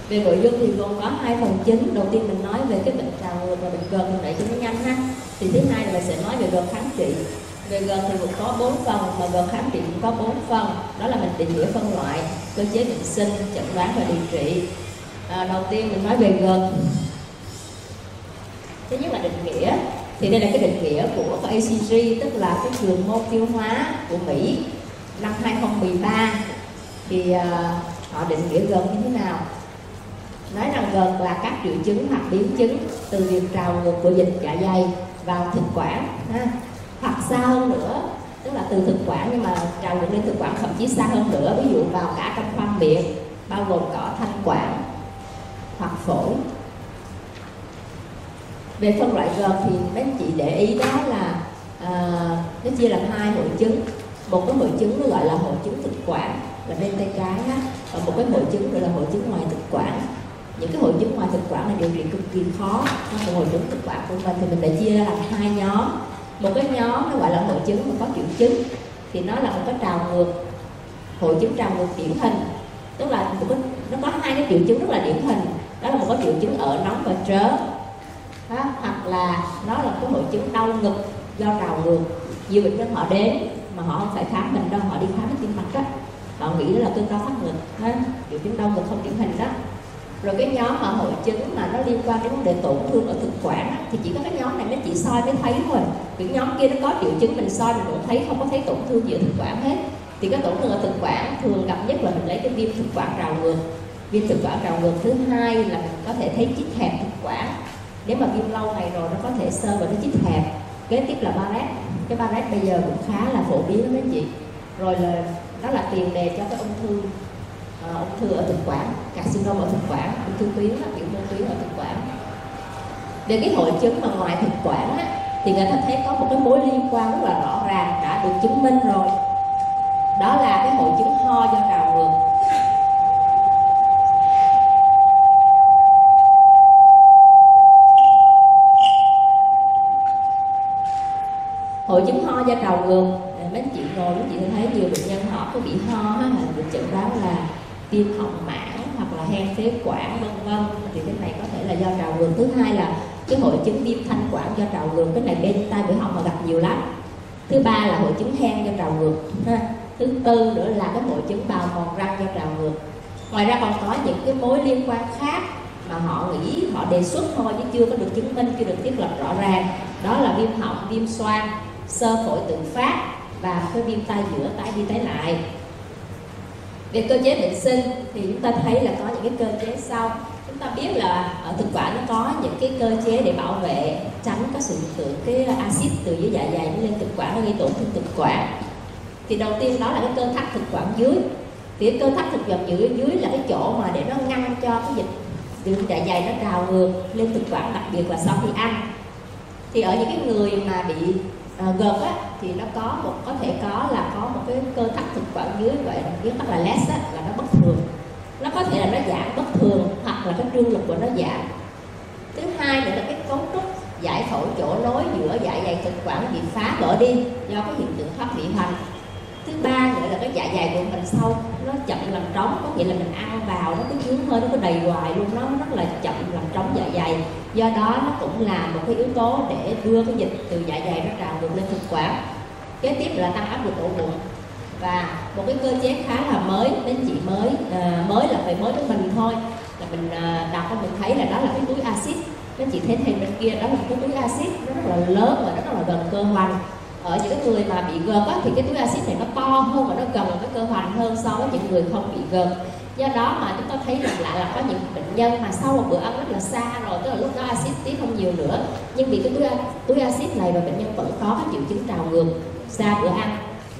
Về nội dung thì gồm có 2 phần chính. Đầu tiên mình nói về cái bệnh trào ngược và bệnh GERD để cho nó nhanh ha. Thì thứ hai là mình sẽ nói về GERD kháng trị. Về GERD thì gồm có 4 phần, mà GERD kháng trị cũng có 4 phần. Đó là mình định nghĩa phân loại, cơ chế bệnh sinh, chẩn đoán và điều trị. Đầu tiên mình nói về GERD. Thứ nhất là định nghĩa. Thì đây là cái định nghĩa của ACG, tức là cái trường môn tiêu hóa của Mỹ năm 2013. Thì họ định nghĩa GERD như thế nào? Nói rằng GERD là các triệu chứng hoặc biến chứng từ việc trào ngược của dịch dạ dày vào thực quản ha. Hoặc xa hơn nữa, tức là từ thực quản nhưng mà trào ngược lên thực quản, thậm chí xa hơn nữa, ví dụ vào cả trong khoang miệng, bao gồm cả thanh quản hoặc phổi. Về phân loại GERD thì mấy anh chị để ý đó là nó chia làm 2 hội chứng. Một cái hội chứng nó gọi là hội chứng thực quản là bên tay trái á, và một cái hội chứng gọi là hội chứng ngoài thực quản. Những cái hội chứng ngoài thực quản là điều trị cực kỳ khó. Trong hội chứng thực quản của mình thì mình đã chia ra làm 2 nhóm. Một cái nhóm nó gọi là hội chứng mà có triệu chứng, thì nó là một cái trào ngược, hội chứng trào ngược điển hình, tức là nó có 2 cái triệu chứng rất là điển hình. Đó là một cái triệu chứng ở nóng và trớ, hoặc là nó là cái hội chứng đau ngực do trào ngược. Nhiều bệnh nhân họ đến mà họ không phải khám mình đâu, họ đi khám cái tim mạch đó, họ nghĩ đó là cơn đau thắt ngực, triệu chứng đau ngực không điển hình đó. Rồi cái nhóm mà hội chứng mà nó liên quan đến vấn đề tổn thương ở thực quản thì chỉ có cái nhóm này mấy chị soi mới thấy thôi. Cái nhóm kia nó có triệu chứng mình soi mình cũng thấy, không có thấy tổn thương gì ở thực quản hết. Thì cái tổn thương ở thực quản thường gặp nhất là mình lấy cái viêm thực quản trào ngược. Viêm thực quản trào ngược thứ hai là mình có thể thấy chích hẹp thực quản. Nếu mà viêm lâu ngày rồi nó có thể sơ và nó chích hẹp. Kế tiếp là Barrett. Cái Barrett bây giờ cũng khá là phổ biến đó mấy chị. Rồi là nó là tiền đề cho cái ung thư ở thực quản, carcinoma ở thực quản, ung thư tuyến, biểu mô tuyến ở thực quản. Về cái hội chứng mà ngoài thực quản á, thì người ta thấy có một cái mối liên quan rất là rõ ràng, đã được chứng minh rồi. Đó là cái hội chứng ho do trào ngược. Hội chứng ho do trào ngược, mấy chị ngồi mấy chị thấy nhiều bệnh nhân họ có bị ho ha, được chẩn đoán là viêm họng mãn hoặc là hen phế quản vân vân. Thì cái này có thể là do trào ngược. Thứ hai là cái hội chứng viêm thanh quản do trào ngược, cái này bên tai mũi họng mà gặp nhiều lắm. Thứ ba là hội chứng hen do trào ngược ha. Thứ tư nữa là cái hội chứng bào mòn răng do trào ngược. Ngoài ra còn có những cái mối liên quan khác mà họ nghĩ, họ đề xuất thôi chứ chưa có được chứng minh, chưa được thiết lập rõ ràng. Đó là viêm họng, viêm xoang, xơ phổi tự phát và cái viêm tai giữa tái đi tái lại. Về cơ chế bệnh sinh thì chúng ta thấy là có những cái cơ chế sau. Chúng ta biết là ở thực quản nó có những cái cơ chế để bảo vệ, tránh có sự hiện tượng cái axit từ dưới dạ dày nó lên thực quản, nó gây tổn thương thực quản. Thì đầu tiên đó là cái cơ thắt thực quản dưới. Thì cái cơ thắt thực quản dưới là cái chỗ mà để nó ngăn cho cái dịch từ dạ dày nó trào ngược lên thực quản, đặc biệt là sau khi ăn. Thì ở những cái người mà bị GERD á, thì nó có thể có một cái cơ thắt thực quản dưới, vậy viết tắt là less á, là nó bất thường. Nó có thể là nó giảm bất thường hoặc là cái trương lực của nó giảm. Thứ hai nữa là cái cấu trúc giải phẫu chỗ nối giữa dạ dày thực quản bị phá vỡ đi do cái hiện tượng thoát vị hoành. Thứ ba nữa là cái dạ dày của mình sau nó chậm làm trống, có nghĩa là mình ăn vào nó cứ chướng hơi, nó cứ đầy hoài luôn, nó rất là chậm làm trống dạ dày. Do đó nó cũng là một cái yếu tố để đưa cái dịch từ dạ dày nó trào ngược lên thực quản. Kế tiếp là tăng áp lực ổ bụng. Và một cái cơ chế khá là mới, đến chị mới là phải mới với mình thôi, là mình đọc mình thấy là đó là cái túi axit. Các chị thấy thêm bên kia đó là một cái túi axit nó rất là lớn và nó rất là gần cơ hoành. Ở những cái người mà bị GERD thì cái túi axit này nó to hơn và nó gần cái cơ hoành hơn so với những người không bị GERD. Do đó mà chúng ta thấy rằng lại là có những bệnh nhân mà sau một bữa ăn rất là xa rồi, tức là lúc đó axit tiết không nhiều nữa, nhưng vì cái túi axit này và bệnh nhân vẫn có cái triệu chứng trào ngược sau bữa ăn.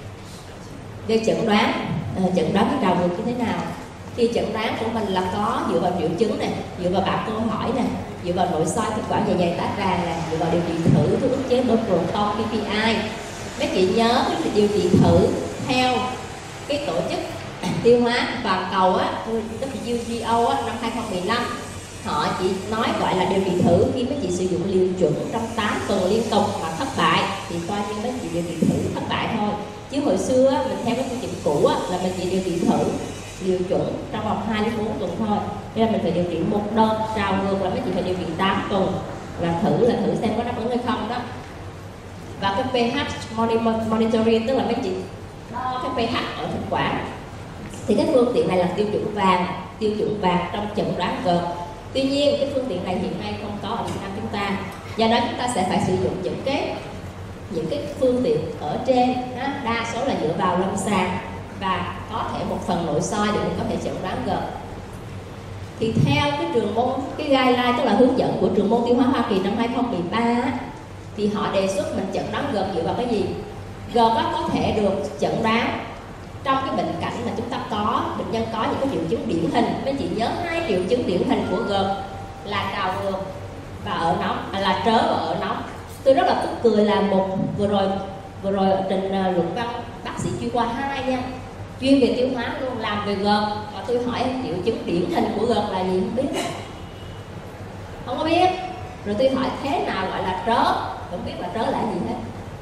Về chẩn đoán cái trào ngược như thế nào? Thì chẩn đoán của mình là có dựa vào triệu chứng này, dựa vào bảng câu hỏi này, dựa vào nội soi thực quản dạ dày tách ràng này, dựa vào điều trị thử thuốc ức chế bơm proton PPI. Mấy chị nhớ cái điều trị thử theo cái tổ chức tiêu hóa toàn cầu á, WHO á, năm 2015 họ chỉ nói gọi là điều trị thử khi mấy chị sử dụng liều chuẩn trong 8 tuần liên tục mà thất bại thì coi như mấy chị điều trị thử thất bại thôi. Chứ hồi xưa á, mình theo cái quy trình cũ á, là mình chỉ điều trị thử liều chuẩn trong vòng 2 đến 4 tuần thôi. Nên là mình phải điều trị một đợt trào ngược là mấy chị phải điều trị 8 tuần, là thử xem có đáp ứng hay không đó. Và cái pH monitoring tức là mấy chị đo cái pH ở thực quản. Thì cái phương tiện này là tiêu chuẩn vàng trong chẩn đoán GERD. Tuy nhiên cái phương tiện này hiện nay không có ở Việt Nam chúng ta, do đó chúng ta sẽ phải sử dụng những cái phương tiện ở trên đó, đa số là dựa vào lâm sàng và có thể một phần nội soi để mình có thể chẩn đoán GERD. Thì theo cái cái guideline tức là hướng dẫn của trường môn tiêu hóa Hoa Kỳ năm 2013 thì họ đề xuất mình chẩn đoán GERD dựa vào cái gì? GERD có thể được chẩn đoán trong cái bệnh cảnh mà chúng ta bệnh nhân có những cái triệu chứng điển hình. Mấy chị nhớ 2 triệu chứng điển hình của GERD là trào ngược và ở nóng, là trớ và ở nóng. Tôi rất là tức cười là vừa rồi ở trình luận văn bác sĩ chuyên khoa 2 nha, chuyên về tiêu hóa luôn, làm về GERD, mà tôi hỏi triệu chứng điển hình của GERD là gì không có biết. Rồi tôi hỏi thế nào gọi là trớ, không biết là trớ là gì hết.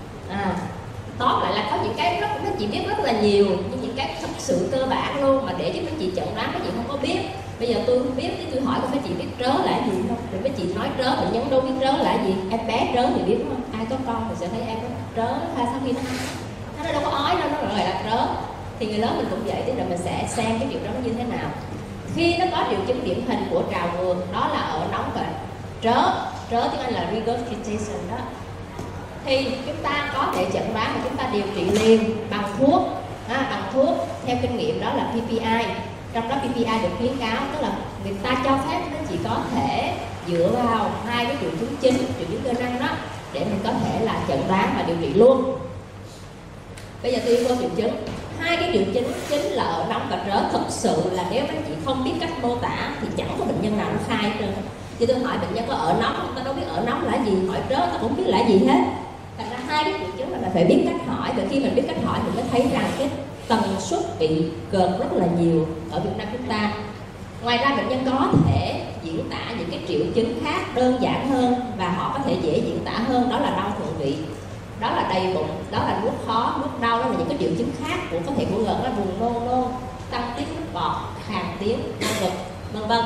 Tóm lại là có những cái mấy chị biết rất là nhiều, nhưng những cái thật sự cơ bản luôn mà để giúp mấy chị chẩn đoán mấy chị không có biết. Bây giờ tôi không biết thì tôi hỏi mấy chị biết trớ là gì không? Rồi mấy chị nói trớ, bệnh nhân đâu biết trớ là gì. Em bé trớ thì biết đúng không? Ai có con thì sẽ thấy em có trớ hay sau khi nó đâu có ói đâu, nó gọi là trớ. Thì người lớn mình cũng vậy, tức là mình sẽ xem cái chuyện đó nó như thế nào. Khi nó có triệu chứng điển hình của trào ngược đó là ở nóng và trớ tiếng Anh là regurgitation đó, thì chúng ta có thể chẩn đoán và chúng ta điều trị liền bằng thuốc. Bằng thuốc theo kinh nghiệm đó là PPI. Trong đó PPI được khuyến cáo, tức là người ta cho phép nó chỉ có thể dựa vào 2 cái triệu chứng chính, triệu chứng cơ năng đó, để mình có thể là chẩn đoán và điều trị luôn. Bây giờ tôi vô triệu chứng. 2 cái triệu chứng chính là ở nóng và trớ. Thực sự là nếu mấy chị không biết cách mô tả thì chẳng có bệnh nhân nào nó khai hết trơn. Thì tôi hỏi bệnh nhân có ở nóng không, ta đâu biết ở nóng là gì, hỏi trớ ta cũng biết là gì hết. Thành ra 2 cái triệu chứng là mình phải biết cách hỏi, và khi mình biết cách hỏi mình mới thấy rằng cái tần suất bị GERD rất là nhiều ở Việt Nam chúng ta. Ngoài ra bệnh nhân có thể diễn tả những cái triệu chứng khác đơn giản hơn và họ có thể dễ diễn tả hơn, đó là đau thượng vị, đó là đầy bụng, đó là nuốt khó, nuốt đau, đó là những cái triệu chứng khác của có thể của GERD, là buồn nôn, tăng tiết nước bọt, khàn tiếng, đau ngực, vân vân.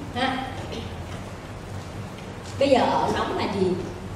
Bây giờ ở nóng là gì?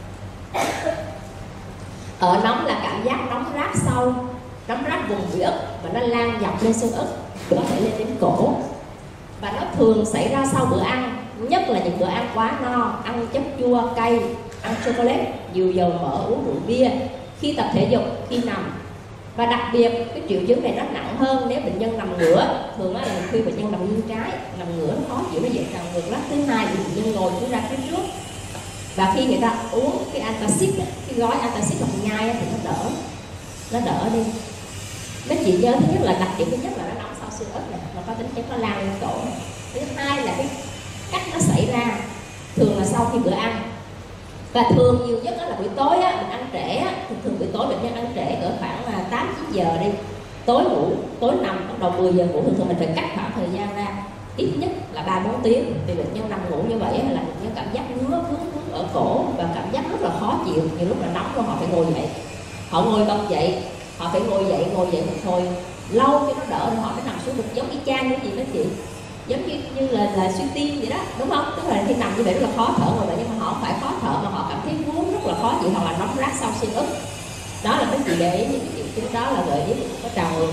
Ở nóng là cảm giác nóng rát sâu, nóng rát vùng bị ức và nó lan dọc lên xương ức, có thể lên đến cổ. Và nó thường xảy ra sau bữa ăn, nhất là những bữa ăn quá no, ăn chất chua, cay, ăn chocolate, nhiều dầu mỡ, uống rượu bia, khi tập thể dục, khi nằm. Và đặc biệt cái triệu chứng này nó nặng hơn nếu bệnh nhân nằm ngửa. Thường là khi bệnh nhân nằm nghiêng trái, nằm ngửa nó khó chịu, nó dễ trào ngược lắm. Thứ hai thì bệnh nhân ngồi cứ ra phía trước. Và khi người ta uống cái antacid, cái gói antacid hoặc nhai thì nó đỡ đi. Mấy chị nhớ thứ nhất là đặc điểm thứ nhất là nó nóng sau xương ức này, nó có tính chất nó lan lên cổ này. Thứ hai là cái cách nó xảy ra thường là sau khi bữa ăn. Và thường nhiều nhất đó là buổi tối á, mình ăn trễ á, thường buổi tối bệnh nhân ăn trễ cỡ khoảng 8-9 giờ đi, tối ngủ, tối nằm bắt đầu 10 giờ ngủ, thường mình phải cắt khoảng thời gian ra ít nhất là 3-4 tiếng. Vì bệnh nhân nằm ngủ như vậy là bệnh nhân cảm giác ngứa ở cổ và cảm giác rất là khó chịu, nhiều lúc là nóng luôn, họ phải ngồi dậy, họ ngồi bật dậy, họ phải ngồi dậy một hồi lâu cho nó đỡ rồi họ mới nằm xuống được, giống y chang như gì đó chị, giống như là suy tim vậy đó, đúng không? Tức là khi nằm như vậy rất là khó thở ngồi vậy, nhưng mà họ không phải khó thở mà họ cảm thấy vướng rất là khó chịu hoặc là nóng rát sau xương ức. Đó là cái gì để những triệu chứng đó là gợi ý có trào ngược.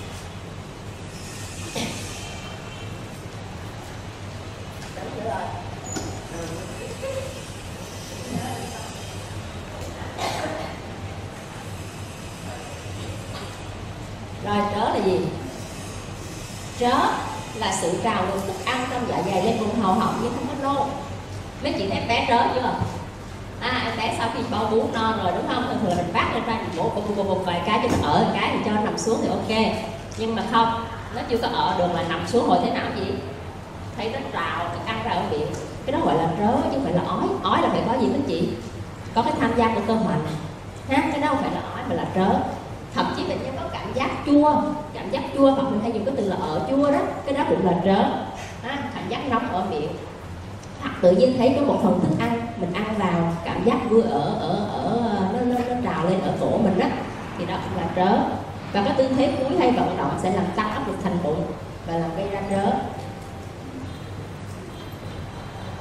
Rồi trớ là gì? Trớ là sự trào ngược thức ăn trong dạ dày lên vùng hầu họng nhưng không có nôn. Mấy chị thấy em bé trớ chưa? Em bé sau khi bao bú no rồi đúng không? Thường là mình vác lên ra mình bổ vài cái cho nó ở một cái thì cho nó nằm xuống thì ok. Nhưng mà không, nó chưa có ở được là nằm xuống rồi thế nào gì? Thấy nó trào thức ăn ra ở miệng. Cái đó gọi là trớ chứ không phải là ói. Ói là phải có gì đó chị? Có cái tham gia của cơ hoành. Cái đó không phải là ói mà là trớ. Thậm chí bệnh nhân có cảm giác chua hoặc mình hay dùng cái từ là ở chua đó, cái đó cũng là trớ. Cảm giác nóng ở miệng, hoặc tự nhiên thấy có một phần thức ăn mình ăn vào cảm giác vui nó trào lên ở cổ mình đó, thì đó cũng là trớ. Và cái tư thế cúi hay vận động sẽ làm tăng áp lực thành bụng và làm gây ra trớ.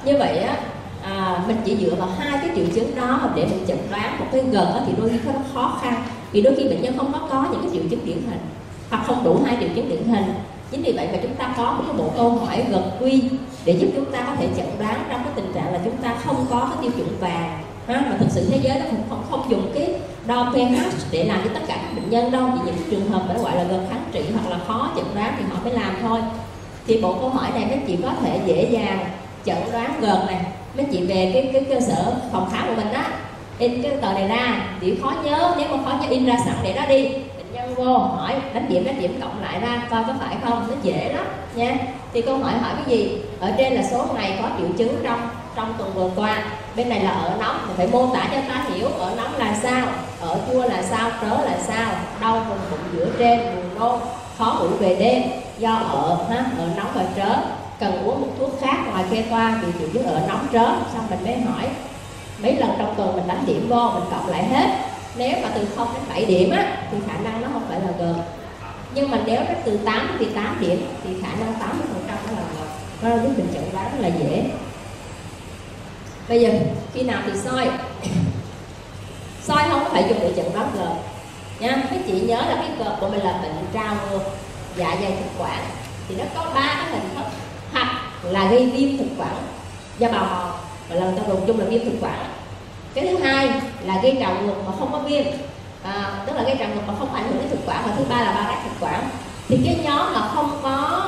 Như vậy á, mình chỉ dựa vào hai cái triệu chứng đó để mình chẩn đoán một cái GERD thì đôi khi nó khó khăn, vì đôi khi bệnh nhân không có những cái triệu chứng điển hình hoặc không đủ hai triệu chứng điển hình. Chính vì vậy mà chúng ta có một cái bộ câu hỏi GERD-Q để giúp chúng ta có thể chẩn đoán trong cái tình trạng là chúng ta không có cái tiêu chuẩn vàng. Mà thực sự thế giới nó không dùng cái đo pH để làm cho tất cả các bệnh nhân đâu, chỉ những trường hợp phải gọi là GERD kháng trị hoặc là khó chẩn đoán thì họ mới làm thôi. Thì bộ câu hỏi này các chị có thể dễ dàng chẩn đoán GERD này. Mấy chị về cái cơ sở phòng khám của mình á, in cái tờ này ra, chỉ khó nhớ, nếu mà khó nhớ in ra sẵn để đó đi, bệnh nhân vô hỏi đánh điểm cộng lại ra coi có phải không, nó dễ lắm nha. Thì câu hỏi hỏi cái gì? Ở trên là số ngày có triệu chứng trong tuần vừa qua, bên này là ở nóng, mình phải mô tả cho ta hiểu ở nóng là sao, ở chua là sao, trớ là sao, đau vùng bụng giữa trên, buồn nôn, khó ngủ về đêm do ở nóng và trớ, cần uống một thuốc khác ngoài ketoa vì triệu chứng ở nóng trớ. Xong mình mới hỏi mấy lần trong tuần mình đánh điểm vô, mình cộng lại hết. Nếu mà từ 0 đến 7 điểm á thì khả năng nó không phải là GERD. Nhưng mà nếu nó từ 8 đến 8 điểm thì khả năng 80% nó là GERD. Nó giúp mình chẩn đoán rất là dễ. Bây giờ khi nào thì soi? Soi không phải dùng để chẩn đoán GERD nha. Các chị nhớ là cái GERD của mình là bệnh trào ngược dạ dày thực quản, thì nó có 3 cái hình thức, hoặc là gây viêm thực quản do bào mòn, và lần ta dùng chung là viêm thực quản. Cái thứ hai là gây trào ngược mà không có viêm, tức là gây trào ngược mà không ảnh hưởng đến thực quản. Và thứ ba là Barrett thực quản. Thì cái nhóm mà không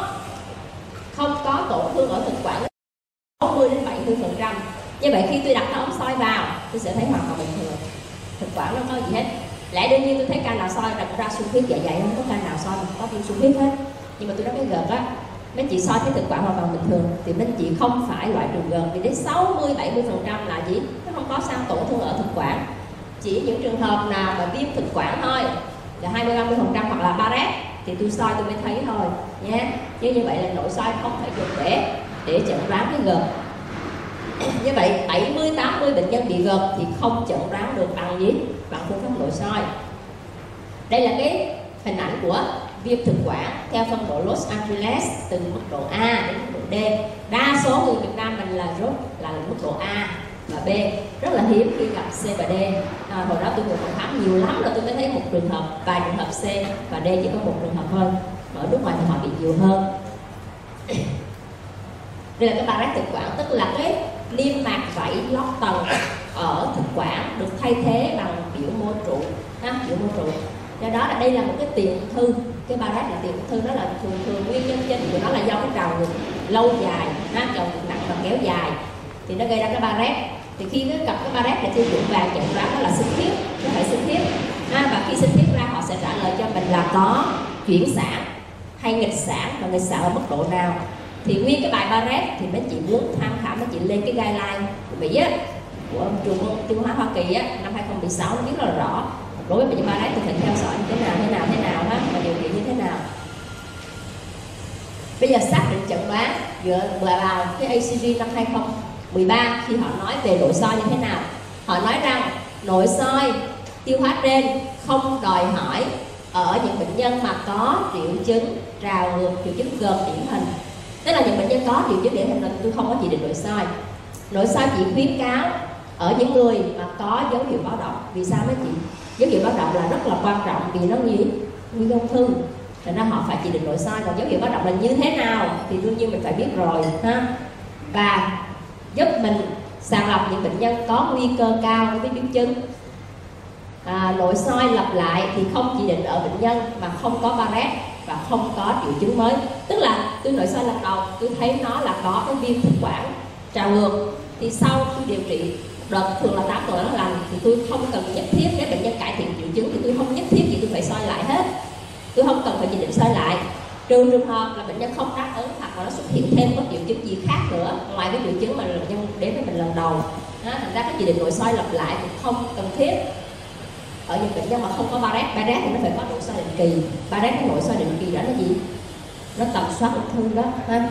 có tổn thương ở thực quản 60 đến 70%. Như vậy khi tôi đặt cái ống soi vào, tôi sẽ thấy hoàn toàn bình thường, thực quản nó không có gì hết. Lẽ đương nhiên tôi thấy ca nào soi ra xuất huyết dạ dày, không có ca nào soi mà có viêm xuất huyết hết. Nhưng mà tôi nói cái GERD á, mấy chị soi thấy thực quản hoàn toàn bình thường thì mấy chị không phải loại trừ GERD, vì đến 60-70% là gì? Nó không có sao tổn thương ở thực quản. Chỉ những trường hợp nào mà viêm thực quản thôi là 20-30% hoặc là Barrett thì tôi soi tôi mới thấy thôi nha. Chứ như vậy là nội soi không phải dùng để chẩn đoán cái GERD. Như vậy 70-80 bệnh nhân bị GERD thì không chẩn đoán được bằng gì? Bằng phương pháp nội soi. Đây là cái hình ảnh của viêm thực quản theo phân độ Los Angeles từ mức độ A đến mức độ D. Đa số người Việt Nam mình là mức độ A và B, rất là hiếm khi gặp C và D. Hồi đó tôi ngồi phòng khám nhiều lắm rồi tôi mới thấy một trường hợp, vài trường hợp C và D, chỉ có một trường hợp thôi. Ở nước ngoài thì họ bị nhiều hơn. Đây là cái Barrett thực quản, tức là cái niêm mạc vảy lót tầng ở thực quản được thay thế bằng biểu mô trụ, biểu mô trụ. Do đó là đây là một cái tiền thư, cái Barrett là tiền thư, nó là thường nguyên nhân chính của nó là do cái trào ngược lâu dài, trào ngược nặng và kéo dài thì nó gây ra cái Barrett. Thì khi gặp cái Barrett là tiêu chuẩn vàng chẩn đoán đó là sinh thiết, nó phải sinh thiết. Và khi sinh thiết ra họ sẽ trả lời cho mình là có chuyển sản hay nghịch sản, và nghịch sản ở mức độ nào. Thì nguyên cái bài Barrett thì mấy chị muốn tham khảo, mấy chị lên cái guideline của Mỹ á, của trường tiêu hóa Hoa Kỳ á, năm 2016 nó viết rất là rõ. Đối với bệnh nhân Barrett thì phải theo dõi như thế nào và điều trị như thế nào. Bây giờ xác định chẩn đoán dựa vào cái ACG năm 2013 khi họ nói về nội soi như thế nào. Họ nói rằng nội soi tiêu hóa trên không đòi hỏi ở những bệnh nhân mà có triệu chứng trào ngược, triệu chứng GERD điển hình. Tức là những bệnh nhân có triệu chứng điển hình là tôi không có chỉ định nội soi. Nội soi chỉ khuyến cáo ở những người mà có dấu hiệu báo động. Vì sao mấy chị? Dấu hiệu báo động là rất là quan trọng vì nó nguy ung thư, thành ra họ phải chỉ định nội soi. Còn dấu hiệu báo động là như thế nào thì đương nhiên mình phải biết rồi ha. Và giúp mình sàng lọc những bệnh nhân có nguy cơ cao với biến chứng. Nội soi lặp lại thì không chỉ định ở bệnh nhân mà không có Barrett và không có triệu chứng mới. Tức là tôi nội soi lần đầu tôi thấy nó là có cái viêm thực quản trào ngược, thì sau tôi điều trị đợt thường là 8 tuần nó lành thì tôi không cần nhất thiết, nếu bệnh nhân cải thiện triệu chứng thì tôi không nhất thiết gì tôi phải soi lại hết. Tôi không cần phải chỉ định soi lại, trừ trường hợp là bệnh nhân không đáp ứng hoặc là nó xuất hiện thêm có triệu chứng gì khác nữa ngoài cái triệu chứng mà bệnh nhân đến với mình lần đầu. Thành ra cái chỉ định nội soi lặp lại thì không cần thiết. Ở những bệnh nhân mà không có Barrett thì nó phải có nội soi định kỳ. Barrett cái nội soi định kỳ đó là gì? Nó tầm soát ung thư đó ha.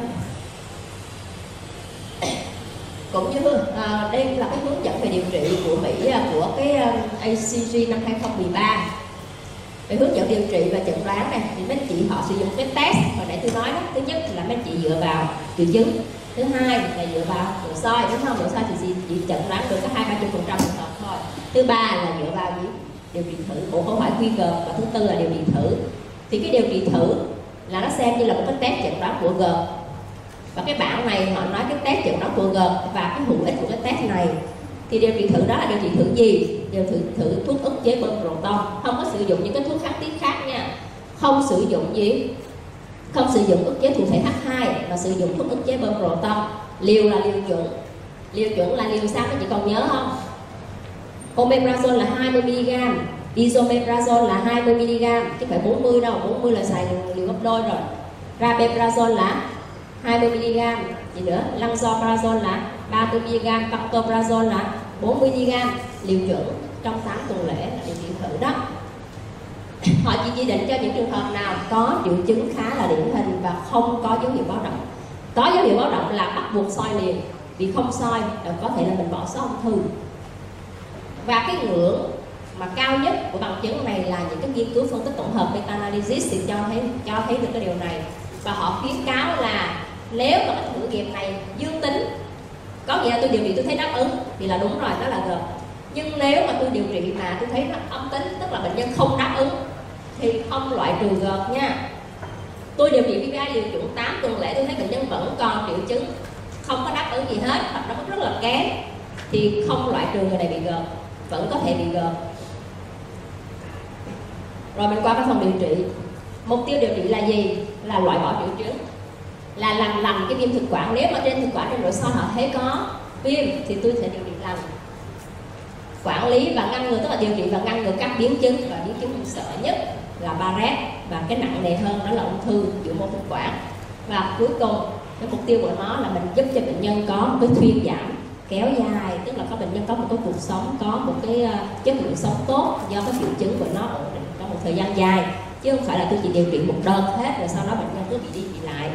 Cũng như đây là cái hướng dẫn về điều trị của Mỹ, của cái ACG năm 2013 về hướng dẫn điều trị và chẩn đoán này. Thì mấy chị họ sử dụng cái test hồi nãy tôi nói đó. Thứ nhất là mấy chị dựa vào triệu chứng, Thứ hai là dựa vào nội soi, đúng không? Nội soi thì chỉ chẩn đoán được có 20-30% trường hợp thôi. Thứ ba là dựa vào gì? Điều trị thử, bộ khẩu hỏi quy gợt. Và thứ tư là điều trị thử. Thì cái điều trị thử là nó xem như là một cái test chẩn đoán của gợt. Và cái bảng này họ nói cái test chẩn đoán của gợt và cái hữu ích của cái test này. Thì điều trị thử đó là điều trị thử gì? Điều thử thuốc ức chế bơm proton, không có sử dụng những cái thuốc kháng tiết khác nha. Không sử dụng gì? Không sử dụng ức chế thụ thể H2 mà sử dụng thuốc ức chế bơm proton. Liều là liều chuẩn. Liều chuẩn là liều sao các chị còn nhớ không? Omeprazole là 20mg, esomeprazole là 20mg, chứ không phải 40 đâu, 40 là xài liều gấp đôi rồi. Rabeprazole là 20mg, gì nữa? Lansoprazole là 30mg, pantoprazole là 40mg, liều chuẩn trong 8 tuần lễ là điều trị thử đó. Họ chỉ định cho những trường hợp nào có triệu chứng khá là điển hình và không có dấu hiệu báo động. Có dấu hiệu báo động là bắt buộc soi liền, vì không soi có thể là mình bỏ sót ung thư. Và cái ngưỡng mà cao nhất của bằng chứng này là những cái nghiên cứu phân tích tổng hợp meta-analysis thì cho thấy được cái điều này. Và họ khuyến cáo là nếu mà cái thử nghiệm này dương tính, có nghĩa là tôi điều trị tôi thấy đáp ứng thì là đúng rồi, đó là gợt. Nhưng nếu mà tôi điều trị mà tôi thấy nó âm tính, tức là bệnh nhân không đáp ứng, thì không loại trừ gợt nha. Tôi điều trị PPI liều chuẩn 8 tuần lễ, tôi thấy bệnh nhân vẫn còn triệu chứng không có đáp ứng gì hết hoặc nó rất là kém, thì không loại trừ người này bị gợt, vẫn có thể bị gợt. Rồi mình qua cái phần điều trị. Mục tiêu điều trị là gì? Là loại bỏ triệu chứng, là làm lành cái viêm thực quản. Nếu mà trên thực quản trên nội soi họ thấy có viêm thì tôi sẽ điều trị lành. Quản lý và ngăn ngừa, tức là điều trị và ngăn ngừa các biến chứng, và biến chứng mình sợ nhất là Barrett, và cái nặng nề hơn đó là ung thư giữa mô thực quản. Và cuối cùng cái mục tiêu của nó là mình giúp cho bệnh nhân có một cái thuyên giảm kéo dài, tức là có bệnh nhân có một cái cuộc sống, có một cái chất lượng sống tốt do cái triệu chứng của nó ổn định trong một thời gian dài, chứ không phải là tôi chỉ điều trị một đợt hết rồi sau đó bệnh nhân cứ bị đi bị lại.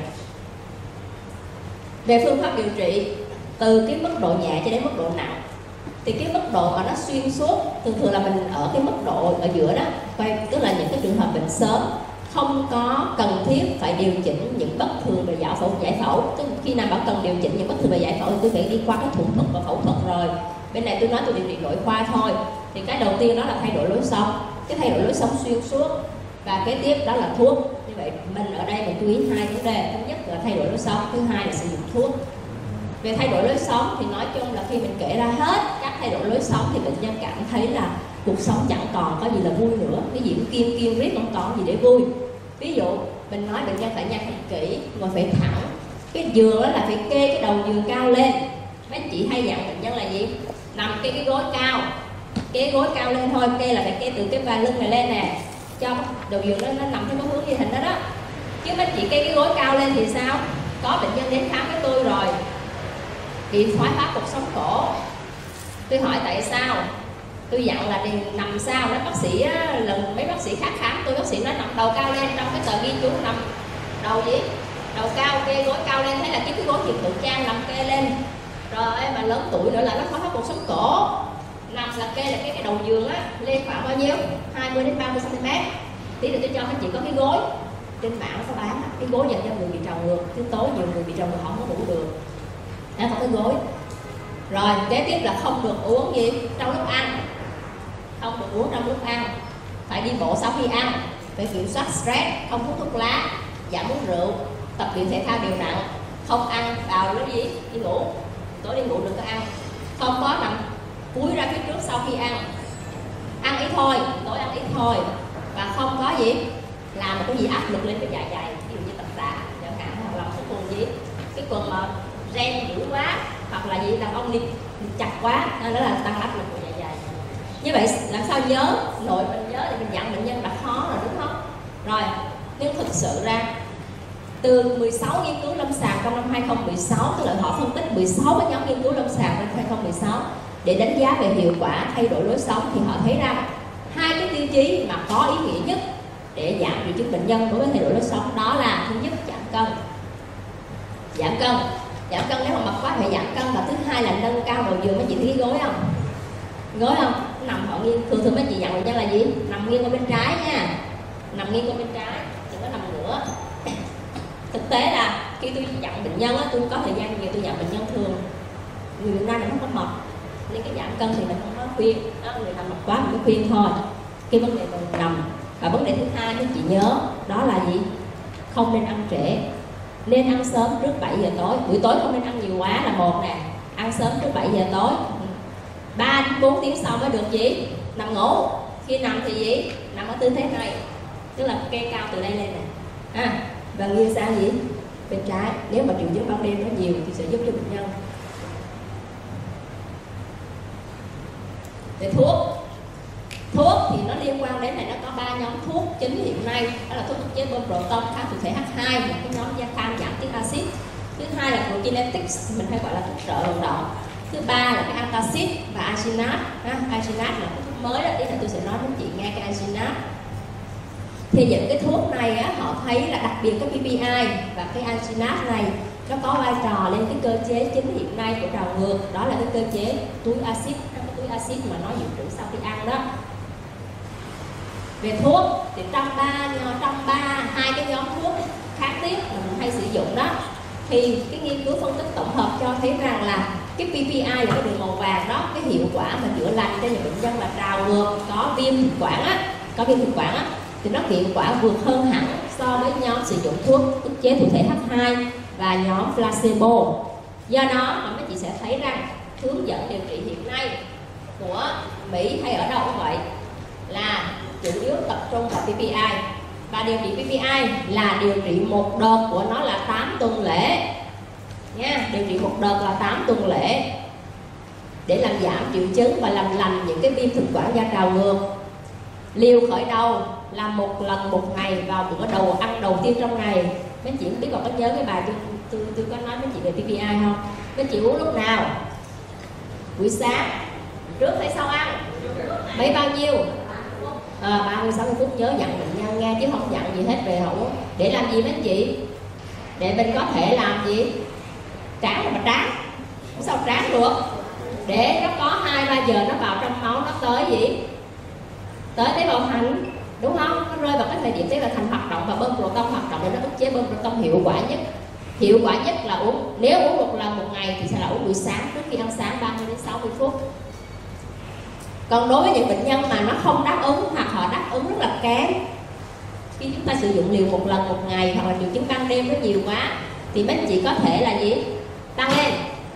Về phương pháp điều trị, từ cái mức độ nhẹ cho đến mức độ nặng, thì cái mức độ mà nó xuyên suốt thường là mình ở cái mức độ ở giữa đó, tức là những cái trường hợp bệnh sớm không có cần thiết phải điều chỉnh những bất thường về giải phẫu. Tức khi nào bạn cần điều chỉnh những bất thường về giải phẫu thì tôi phải đi qua cái thủ thuật và phẫu thuật rồi. Bên này tôi nói tôi điều trị nội khoa thôi. Thì cái đầu tiên đó là thay đổi lối sống, cái thay đổi lối sống xuyên suốt, và kế tiếp đó là thuốc. Như vậy mình ở đây mình chú ý hai vấn đề: thứ nhất là thay đổi lối sống, thứ hai là sử dụng thuốc. Về thay đổi lối sống thì nói chung là khi mình kể ra hết các thay đổi lối sống thì bệnh nhân cảm thấy là cuộc sống chẳng còn có gì là vui nữa, cái gì cũng kiêng riết, không còn gì để vui. Ví dụ mình nói bệnh nhân phải nhăn thật kỹ, ngồi phải thẳng, cái giường đó là phải kê cái đầu giường cao lên. Mấy anh chị hay dặn bệnh nhân là gì? Nằm kê cái gối cao, kê gối cao lên thôi, kê là phải kê từ cái vai lưng này lên nè, cho đầu giường nó nằm theo cái hướng như hình đó đó. Chứ mấy anh chị kê cái gối cao lên thì sao? Có bệnh nhân đến khám với tôi rồi, bị thoái hóa cột sống cổ. Tôi hỏi tại sao, tôi dặn là nằm sao, nói bác sĩ á, lần mấy bác sĩ khác khám tôi, bác sĩ nói nằm đầu cao lên, trong cái tờ ghi chú nằm đầu gì đầu cao, kê gối cao lên, thế là cái gối hiện tượng trang nằm kê lên. Rồi mà lớn tuổi nữa là nó thoái hóa cột sống cổ. Nằm là kê là cái đầu giường á lên khoảng bao nhiêu, 20 đến 30 cm. Tí nữa tôi cho các chị có cái gối trên mạng nó có bán cái gối dành cho người bị trào ngược, chứ tối nhiều người bị trào ngược không có ngủ được, đã có cái gối. Rồi kế tiếp là không được uống gì trong lúc ăn, không được uống trong lúc ăn, phải đi bộ sau khi ăn, phải kiểm soát stress, không hút thuốc lá, giảm uống rượu, tập luyện thể thao đều đặn, không ăn vào lúc gì đi ngủ, tối đi ngủ đừng có ăn, không có nằm cúi ra phía trước sau khi ăn ít thôi, tối ăn ít thôi, và không có gì làm một cái gì áp lực lên cái dạ dày, ví dụ như tập tạ chẳng hạn, hoặc là cái quần gì, cái quần mà ren dữ quá, hoặc là gì đàn ông đi chặt quá, đó là tăng áp lực của dạ dày. Như vậy làm sao nhớ, nội mình nhớ thì mình dặn bệnh nhân là khó rồi đúng không? Rồi, nhưng thực sự ra từ 16 nghiên cứu lâm sàng trong năm 2016, tức là họ phân tích 16 cái nhóm nghiên cứu lâm sàng năm 2016 để đánh giá về hiệu quả thay đổi lối sống, thì họ thấy ra hai cái tiêu chí mà có ý nghĩa nhất để giảm triệu chứng bệnh nhân đối với thay đổi lối sống, đó là thứ nhất giảm cân nếu mà mập quá phải giảm cân, và thứ hai là nâng cao đầu giường. Mấy chị thấy cái gối không? Gối không? Nằm họ nghiêng, thường mấy chị dặn bệnh nhân là gì? Nằm nghiêng qua bên trái nha, nằm nghiêng qua bên trái, đừng có nằm ngửa. Thực tế là khi tôi nhận bệnh nhân á, tôi có thời gian nhiều tôi nhận bệnh nhân thường người Việt Nam này không có mập nên cái giảm cân thì mình không có khuyên đó, người nào mập quá mình mới khuyên thôi. Cái vấn đề mình nằm. Và vấn đề thứ hai các chị nhớ đó là gì? Không nên ăn trễ, nên ăn sớm trước 7 giờ tối. Buổi tối không nên ăn nhiều quá là một nè, ăn sớm trước 7 giờ tối. 3 đến 4 tiếng sau mới được gì? Nằm ngủ. Khi nằm thì gì? Nằm ở tư thế này, tức là kê cao từ đây lên nè, và nghiêng sang gì? Bên trái. Nếu mà triệu chứng ban đêm nó nhiều thì sẽ giúp cho bệnh nhân. Về thuốc thì nó liên quan đến này, nó có 3 nhóm thuốc chính hiện nay, đó là thuốc ức chế bơm proton, kháng thụ thể H2, là cái nhóm gia can giảm tiết axit. Thứ hai là prokinetics, mình hay gọi là thuốc trợ vận động. Thứ ba là cái antacid và acinat. Acinat là cái thuốc mới đó, ý là tôi sẽ nói với chị nghe cái acinat. Thì những cái thuốc này á, họ thấy là đặc biệt cái PPI và cái acinat này nó có vai trò lên cái cơ chế chính hiện nay của trào ngược, đó là cái cơ chế túi axit, cái túi axit mà nó dự trữ sau khi ăn đó. Về thuốc thì trong hai cái nhóm thuốc kháng tiết mà mình hay sử dụng đó, thì cái nghiên cứu phân tích tổng hợp cho thấy rằng là cái PPI là cái đường màu vàng đó, cái hiệu quả mà chữa lành cho những bệnh nhân là trào ngược có viêm thực quản á, thì nó hiệu quả vượt hơn hẳn so với nhóm sử dụng thuốc ức chế thụ thể H2 và nhóm placebo. Do đó mà mấy chị sẽ thấy rằng hướng dẫn điều trị hiện nay của Mỹ hay ở đâu cũng vậy là chủ yếu tập trung vào PPI, và điều trị PPI là điều trị một đợt của nó là 8 tuần lễ nha, điều trị một đợt là 8 tuần lễ để làm giảm triệu chứng và làm lành những cái viêm thực quản do trào ngược. Liều khởi đầu là 1 lần 1 ngày vào bữa ăn đầu tiên trong ngày. Mấy chị không biết còn có nhớ cái bài tôi có nói với chị về PPI không? Mấy chị uống lúc nào? Buổi sáng, trước hay sau ăn? Mấy bao nhiêu? 30-60 phút. Nhớ dặn bệnh nhân nghe chứ không dặn gì hết về hậu. Để làm gì mấy chị? Để mình có thể làm gì? Tráng mà tráng, sao tráng được? Để nó có 2-3 giờ nó vào trong máu, nó tới gì? Tới tế bào thành, đúng không? Nó rơi vào cái thời điểm tế bào thành hoạt động và bơm proton hoạt động để nó ức chế bơm proton hiệu quả nhất. Hiệu quả nhất là uống, nếu uống 1 lần 1 ngày thì sẽ là uống buổi sáng trước khi ăn sáng 30-60 phút. Còn đối với những bệnh nhân mà nó không đáp ứng hoặc họ đáp ứng rất là kém, khi chúng ta sử dụng liều 1 lần 1 ngày hoặc là triệu chứng ban đêm nó nhiều quá thì mấy chị có thể là gì? Tăng lên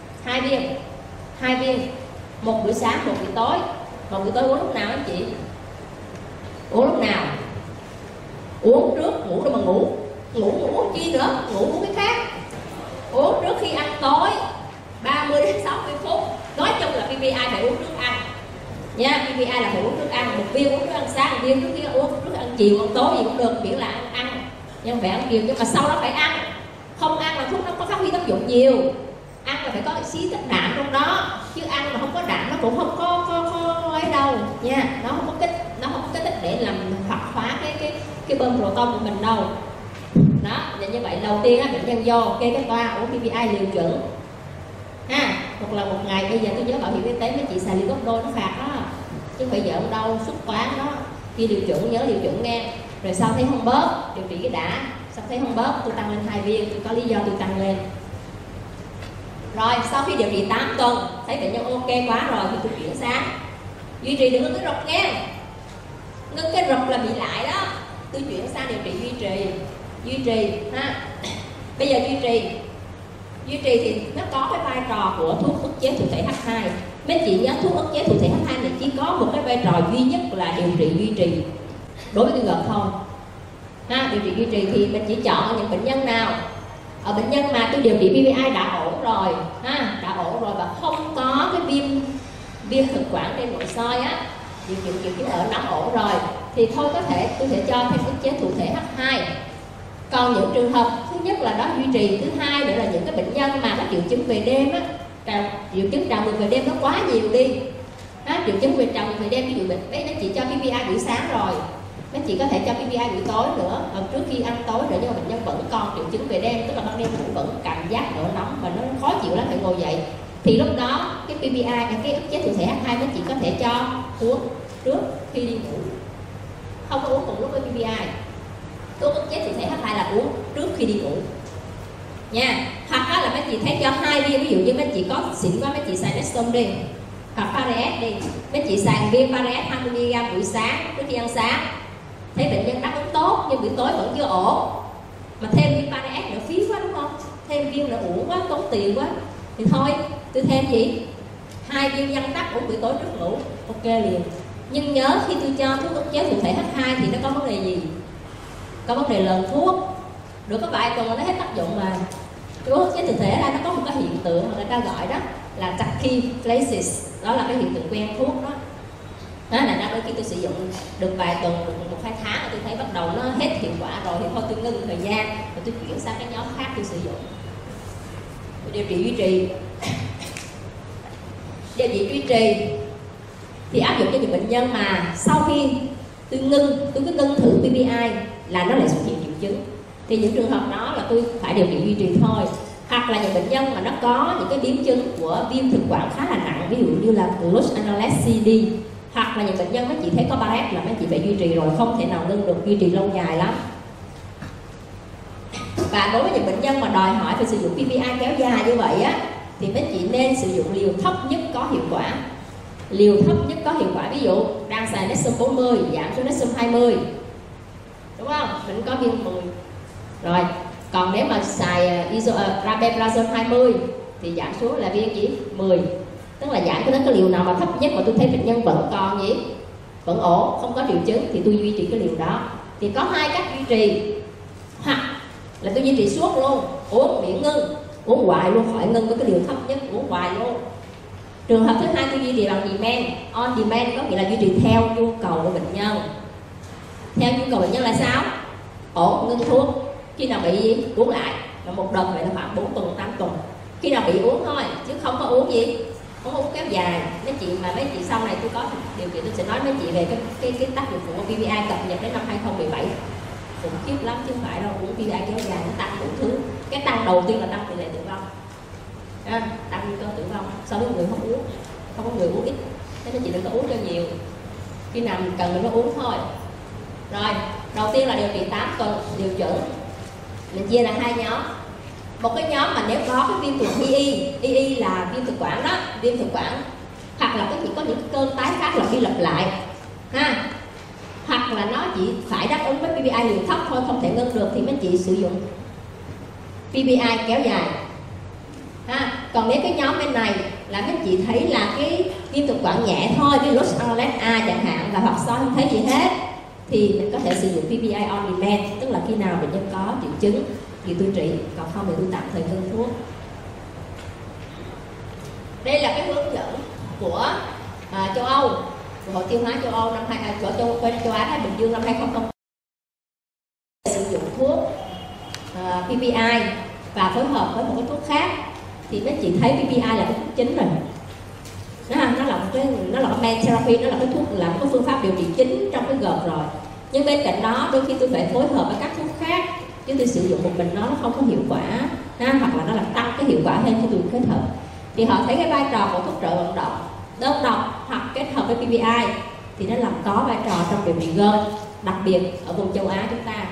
2 viên, một buổi sáng, một buổi tối. Một buổi tối uống lúc nào anh chị? Uống lúc nào? Uống trước ngủ đâu mà ngủ uống chi nữa, ngủ uống cái khác. Uống trước khi ăn tối 30-60 phút. Nói chung là PPI phải uống trước ăn nha, PPI là phải uống trước ăn. 1 viên uống trước ăn sáng, 1 viên trước khi uống trước ăn chiều, ăn tối gì cũng được, miễn là ăn nhưng không phải ăn chiều. Nhưng mà sau đó phải ăn, không ăn là thuốc nó có phát huy tác dụng nhiều. Ăn là phải có xí chất đạm trong đó, chứ ăn mà không có đạm nó cũng không có ấy đâu nha, nó không có kích thích để làm hoạt hóa cái bơm proton của mình đâu. Đó, và như vậy đầu tiên á, bệnh nhân vô kê cái toa uống PPI liều chuẩn ha, 1 lần 1 ngày. Bây giờ tôi nhớ bảo hiểm y tế mấy chị xài liều gấp đôi nó phạt đó, chứ không phải vợ ông đâu xuất toán đó. Khi liều chuẩn nhớ liều chuẩn nghe, rồi sau thấy không bớt điều trị cái đã, sau thấy không bớt tôi tăng lên 2 viên, tôi có lý do tôi tăng lên. Rồi sau khi điều trị 8 tuần thấy bệnh nhân ok quá rồi thì tôi chuyển sang duy trì, đừng ngưng cái rụp nghe, ngưng cái rụp là bị lại đó. Tôi chuyển sang điều trị duy trì ha. Bây giờ duy trì thì nó có cái vai trò của thuốc ức chế thụ thể H2. Mấy chị nhớ thuốc ức chế thụ thể H2 này chỉ có một cái vai trò duy nhất là điều trị duy trì đối với cái gợt thôi ha. Điều trị duy trì thì mình chỉ chọn ở những bệnh nhân nào? Ở bệnh nhân mà tôi điều trị PPI đã ổn rồi ha, đã ổn rồi và không có cái viêm thực quản trên nội soi á, triệu chứng ở nóng ổn rồi thì thôi có thể tôi sẽ cho thêm ức chế thụ thể H2. Còn những trường hợp thứ nhất là đó duy trì, thứ hai nữa là những cái bệnh nhân mà có triệu chứng về đêm á, triệu chứng trào ngược về đêm nó quá nhiều đi ha, triệu chứng về trào ngược về đêm, ví dụ bệnh nó chỉ cho PPI buổi sáng rồi, mấy chị có thể cho PPI buổi tối nữa, còn trước khi ăn tối nữa, nhưng mà bệnh nhân vẫn còn triệu chứng về đêm, tức là ban đêm cũng vẫn cảm giác nổi nóng và nó khó chịu lắm, phải ngồi dậy, thì lúc đó cái PPI, cái ức chế thụ thể H2 mấy chị có thể cho uống trước khi đi ngủ, không có uống cùng lúc với PPI. Thuốc ức chế thụ thể H2 là uống trước khi đi ngủ nha. Hoặc là mấy chị thấy cho 2 viên, ví dụ như mấy chị có xịn quá mấy chị xài Nestum đi, hoặc Pares đi, mấy chị xài viên Pares 20mg buổi sáng trước khi ăn sáng, thấy bệnh nhân đáp ứng tốt nhưng buổi tối vẫn chưa ổn, mà thêm viên Pares nữa phí quá đúng không? Thêm viên nữa uổng quá, tốn tiền quá, thì thôi tôi thêm gì 2 viên nhân tắc uống buổi tối trước ngủ, ok liền. Nhưng nhớ khi tôi cho thuốc ức chế thụ thể H2 thì nó có vấn đề gì? Có vấn đề lần thuốc. Được có vài tuần nó hết tác dụng mà. Thuốc ức chế thụ thể là nó có một cái hiện tượng mà người ta gọi đó là tachyphylaxis, đó là cái hiện tượng quen thuốc đó. Đó là đôi khi tôi sử dụng được vài tuần, được 1-2 tháng rồi tôi thấy bắt đầu nó hết hiệu quả rồi thì thôi tôi ngưng thời gian và tôi chuyển sang cái nhóm khác tôi sử dụng. Tôi điều trị duy trì. Điều trị duy trì thì áp dụng cho những bệnh nhân mà sau khi tôi cứ ngưng thử PPI là nó lại xuất hiện triệu chứng, thì những trường hợp đó là tôi phải điều trị duy trì thôi. Hoặc là những bệnh nhân mà nó có những cái biến chứng của viêm thực quản khá là nặng, ví dụ như là Glucose Analysis CD, hoặc là những bệnh nhân mấy chị thấy có Barrett là mấy chị phải duy trì rồi, không thể nào ngưng được, duy trì lâu dài lắm. Và đối với những bệnh nhân mà đòi hỏi phải sử dụng PPI kéo dài như vậy á, thì mấy chị nên sử dụng liều thấp nhất có hiệu quả. Liều thấp nhất có hiệu quả, ví dụ đang xài Nestum 40 giảm xuống Nestum 20, đúng không? Mình có viên 10 rồi. Còn nếu mà xài Rabeprazole 20 thì giảm xuống là viên chỉ 10, tức là giảm đến cái liều nào mà thấp nhất mà tôi thấy bệnh nhân vẫn còn gì, vẫn ổn, không có triệu chứng thì tôi duy trì cái liều đó. Thì có 2 cách duy trì, hoặc là tôi duy trì suốt luôn, uống miễn ngưng, uống hoài luôn, khỏi ngưng với cái liều thấp nhất, uống hoài luôn. Trường hợp thứ hai tôi duy trì bằng demand, on demand, có nghĩa là duy trì theo nhu cầu của bệnh nhân. Theo nhu cầu bệnh nhân là sao? Ổn ngưng thuốc, khi nào bị gì uống lại, là một đợt vậy là khoảng 4 tuần 8 tuần. Khi nào bị uống thôi chứ không có uống gì, không có uống kéo dài. Mấy chị sau này tôi có điều kiện tôi sẽ nói mấy chị về cái tác dụng phụ của PPI cập nhật đến năm 2017 khủng khiếp lắm chứ không phải đâu. Uống PPI kéo dài nó tăng đủ thứ. Cái tăng đầu tiên là tăng tỷ lệ tử vong, tăng nguy cơ tử vong so với người không uống, không có người uống ít. Thế nên chị đừng có uống cho nhiều, khi nào mình cần mình mới uống thôi. Rồi đầu tiên là điều trị 8 tuần điều chuẩn, mình chia là 2 nhóm. Một cái nhóm mà nếu có cái viêm thực EE là viêm thực quản đó, viêm thực quản, hoặc là có những cơn tái phát lặp đi lặp lại ha, hoặc là nó chỉ phải đáp ứng với PPI liều thấp thôi, không thể ngưng được, thì mấy chị sử dụng PPI kéo dài ha. Còn nếu cái nhóm bên này là mấy chị thấy là cái viêm thực quản nhẹ thôi, cái Glucose Analysis A chẳng hạn, và hoặc soi không thấy gì hết, thì mình có thể sử dụng PPI on demand, tức là khi nào bệnh nhân có triệu chứng thì tôi trị, còn không thì tôi tạm thời ngưng thuốc. Đây là cái hướng dẫn của châu Âu, của Hội Tiêu hóa châu Âu năm châu Á Thái Bình Dương năm 2000 sử dụng thuốc PPI và phối hợp với một cái thuốc khác, thì mấy chị thấy PPI là cái thuốc chính rồi. Nó là cái main therapy, nó là cái thuốc, là một cái phương pháp điều trị chính trong cái gợp rồi. Nhưng bên cạnh đó đôi khi tôi phải phối hợp với các thuốc khác, chứ tôi sử dụng một mình nó không có hiệu quả hoặc là nó làm tăng cái hiệu quả hơn khi tôi kết hợp. Thì họ thấy cái vai trò của thuốc trợ vận động đơn độc hoặc kết hợp với PPI thì nó làm có vai trò trong điều trị gơn, đặc biệt ở vùng châu Á chúng ta.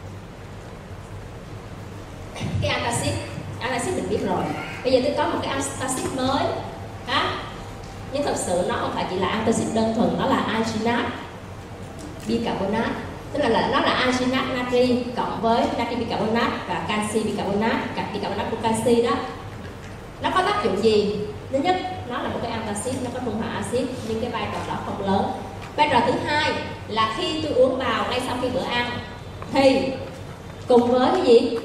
Cái antacid mình biết rồi. Bây giờ tôi có một cái antacid mới nhưng thật sự nó không phải chỉ là antacid đơn thuần, nó là arginat bicarbonate, tức là nó là arginat natri cộng với natri bicarbonate và canxi bicarbonate của canxi đó. Nó có tác dụng gì? Thứ nhất, nó là một cái antacid, nó có trung hòa axit, nhưng cái vai trò đó không lớn. Vai trò thứ hai là khi tôi uống vào ngay sau khi bữa ăn thì cùng với cái gì?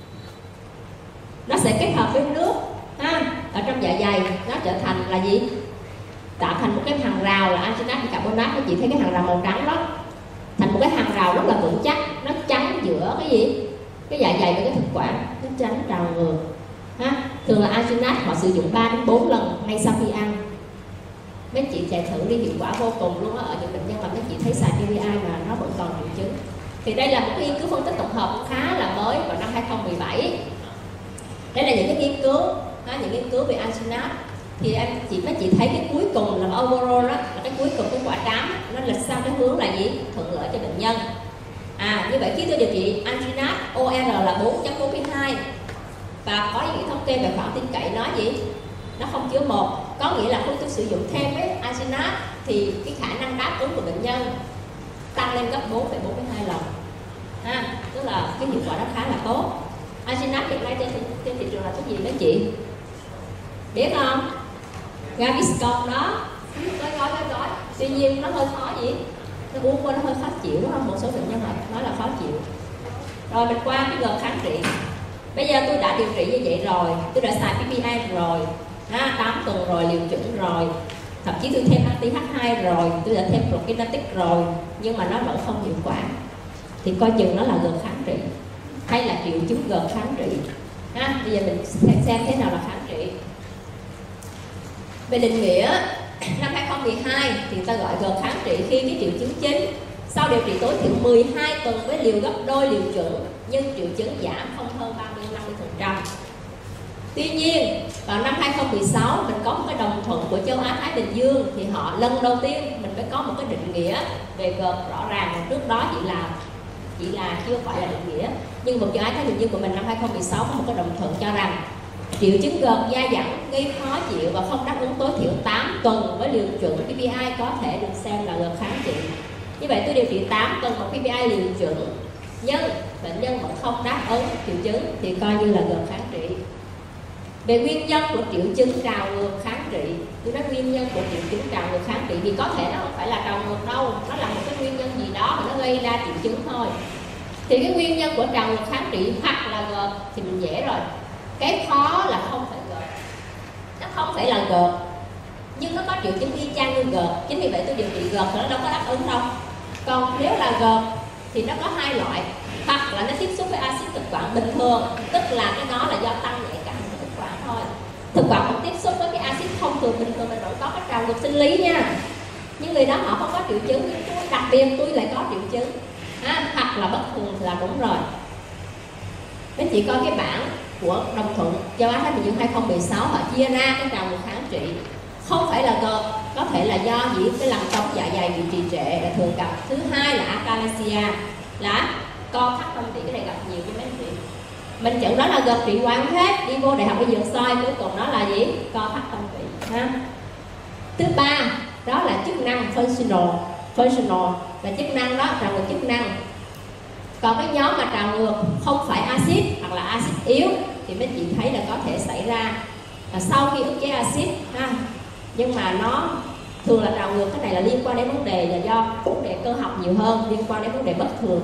Nó sẽ kết hợp với nước ở trong dạ dày, nó trở thành là gì? Tạo thành một cái hàng rào là arginat bicarbonate. Các chị thấy cái hàng rào màu trắng đó, thành một cái hàng rào rất là vững chắc, nó chắn giữa cái gì? Cái dạ dày và cái thực quản, nó tránh trào ngược. Thường là arginat họ sử dụng 3 đến 4 lần ngay sau khi ăn. Mấy chị chạy thử đi, hiệu quả vô cùng luôn á. Ở những bệnh nhân mà mấy chị thấy xài PPI mà nó vẫn còn triệu chứng. Thì đây là một cái nghiên cứu phân tích tổng hợp khá là mới vào năm 2017. Đây là những cái nghiên cứu về arginat. Thì mấy chị thấy cái cuối cùng là overall đó, là cái cuối cùng cái quả trám nó lệch sang cái hướng là gì? Thuận lợi cho bệnh nhân. Như vậy khi tôi điều trị arginat OR là 4.42 Và có ý nghĩa thống kê về khoảng tin cậy nói gì? Nó không chứa 1, có nghĩa là khi tôi sử dụng thêm cái arginat thì cái khả năng đáp ứng của bệnh nhân tăng lên gấp 4,42 lần. Tức là cái hiệu quả đó khá là tốt. Arginat hiện nay trên thị trường là thuốc gì mấy chị? Biết không? Gaviscon đó, gói. Tuy nhiên nó hơi khó gì? Nó uống qua nó hơi khó chịu đúng không? Một số bệnh nhân nói là khó chịu. Rồi mình qua cái gợt kháng trị. Bây giờ tôi đã điều trị như vậy rồi, tôi đã xài PPI rồi, 8 tuần rồi, liều chuẩn rồi, thậm chí tôi thêm anti-H2 rồi, tôi đã thêm prokinetic rồi, nhưng mà nó vẫn không hiệu quả, thì coi chừng nó là gợt kháng trị hay là triệu chứng gợt kháng trị. Bây giờ mình xem thế nào là kháng trị. Về định nghĩa năm 2012 thì ta gọi gợt kháng trị khi cái triệu chứng chính sau điều trị tối thiểu 12 tuần với liều gấp đôi liều chuẩn nhưng triệu chứng giảm không hơn 30-50%. Tuy nhiên vào năm 2016 mình có một cái đồng thuận của châu Á Thái Bình Dương, thì họ lần đầu tiên mình mới có một cái định nghĩa về gợt rõ ràng. Trước đó chỉ là chưa phải là định nghĩa, nhưng một châu Á Thái Bình Dương của mình năm 2016 có một cái đồng thuận cho rằng triệu chứng gợt dai dẳng gây khó chịu và không đáp ứng tối thiểu 8 tuần với liều chuẩn PPI có thể được xem là gợt kháng trị. Như vậy tôi điều trị 8 tuần bằng PPI liều chuẩn nhưng bệnh nhân vẫn không đáp ứng triệu chứng thì coi như là gợt kháng trị. Về nguyên nhân của triệu chứng trào ngược kháng trị, tôi nói nguyên nhân của triệu chứng trào ngược kháng trị vì có thể nó không phải là trào ngược đâu, nó là một cái nguyên nhân gì đó mà nó gây ra triệu chứng thôi. Thì cái nguyên nhân của trào ngược kháng trị hoặc là gợt thì mình dễ rồi. Cái khó là không phải gợt, nó không phải là gợt nhưng nó có triệu chứng y chang như gợt, chính vì vậy tôi điều trị gợt nó đâu có đáp ứng đâu. Còn nếu là gợt thì nó có hai loại, hoặc là nó tiếp xúc với axit thực quản bình thường, tức là cái đó là do tăng nhạy cảm của thực quản thôi. Thực quản không tiếp xúc với cái axit thông thường bình thường, mình vẫn có cái trào ngược sinh lý nha, nhưng người đó họ không có triệu chứng, nhưng tôi đặc biệt tôi lại có triệu chứng, hoặc là bất thường là đúng rồi. Mấy chị coi cái bảng của đồng thuận châu Á Thái Bình Dương 2016, họ chia ra cái trào ngược kháng trị không phải là gợt, có thể là do cái lằn trống dạ dày bị trì trệ là thường gặp. Thứ hai là achalasia, là co thắt tâm tủy, cái này gặp nhiều cho mấy anh chị. Mình chẩn đoán là gợt trị hoãn hết, đi vô đại học y dược soi cuối cùng đó là gì? Co thắt tâm tủy. Thứ ba đó là chức năng functional là chức năng đó, trào ngược chức năng. Còn cái nhóm mà trào ngược không phải axit hoặc là axit yếu thì mấy chị thấy là có thể xảy ra sau khi ức chế axit nhưng mà nó thường là trào ngược cái này là liên quan đến vấn đề là do vấn đề cơ học nhiều hơn, liên quan đến vấn đề bất thường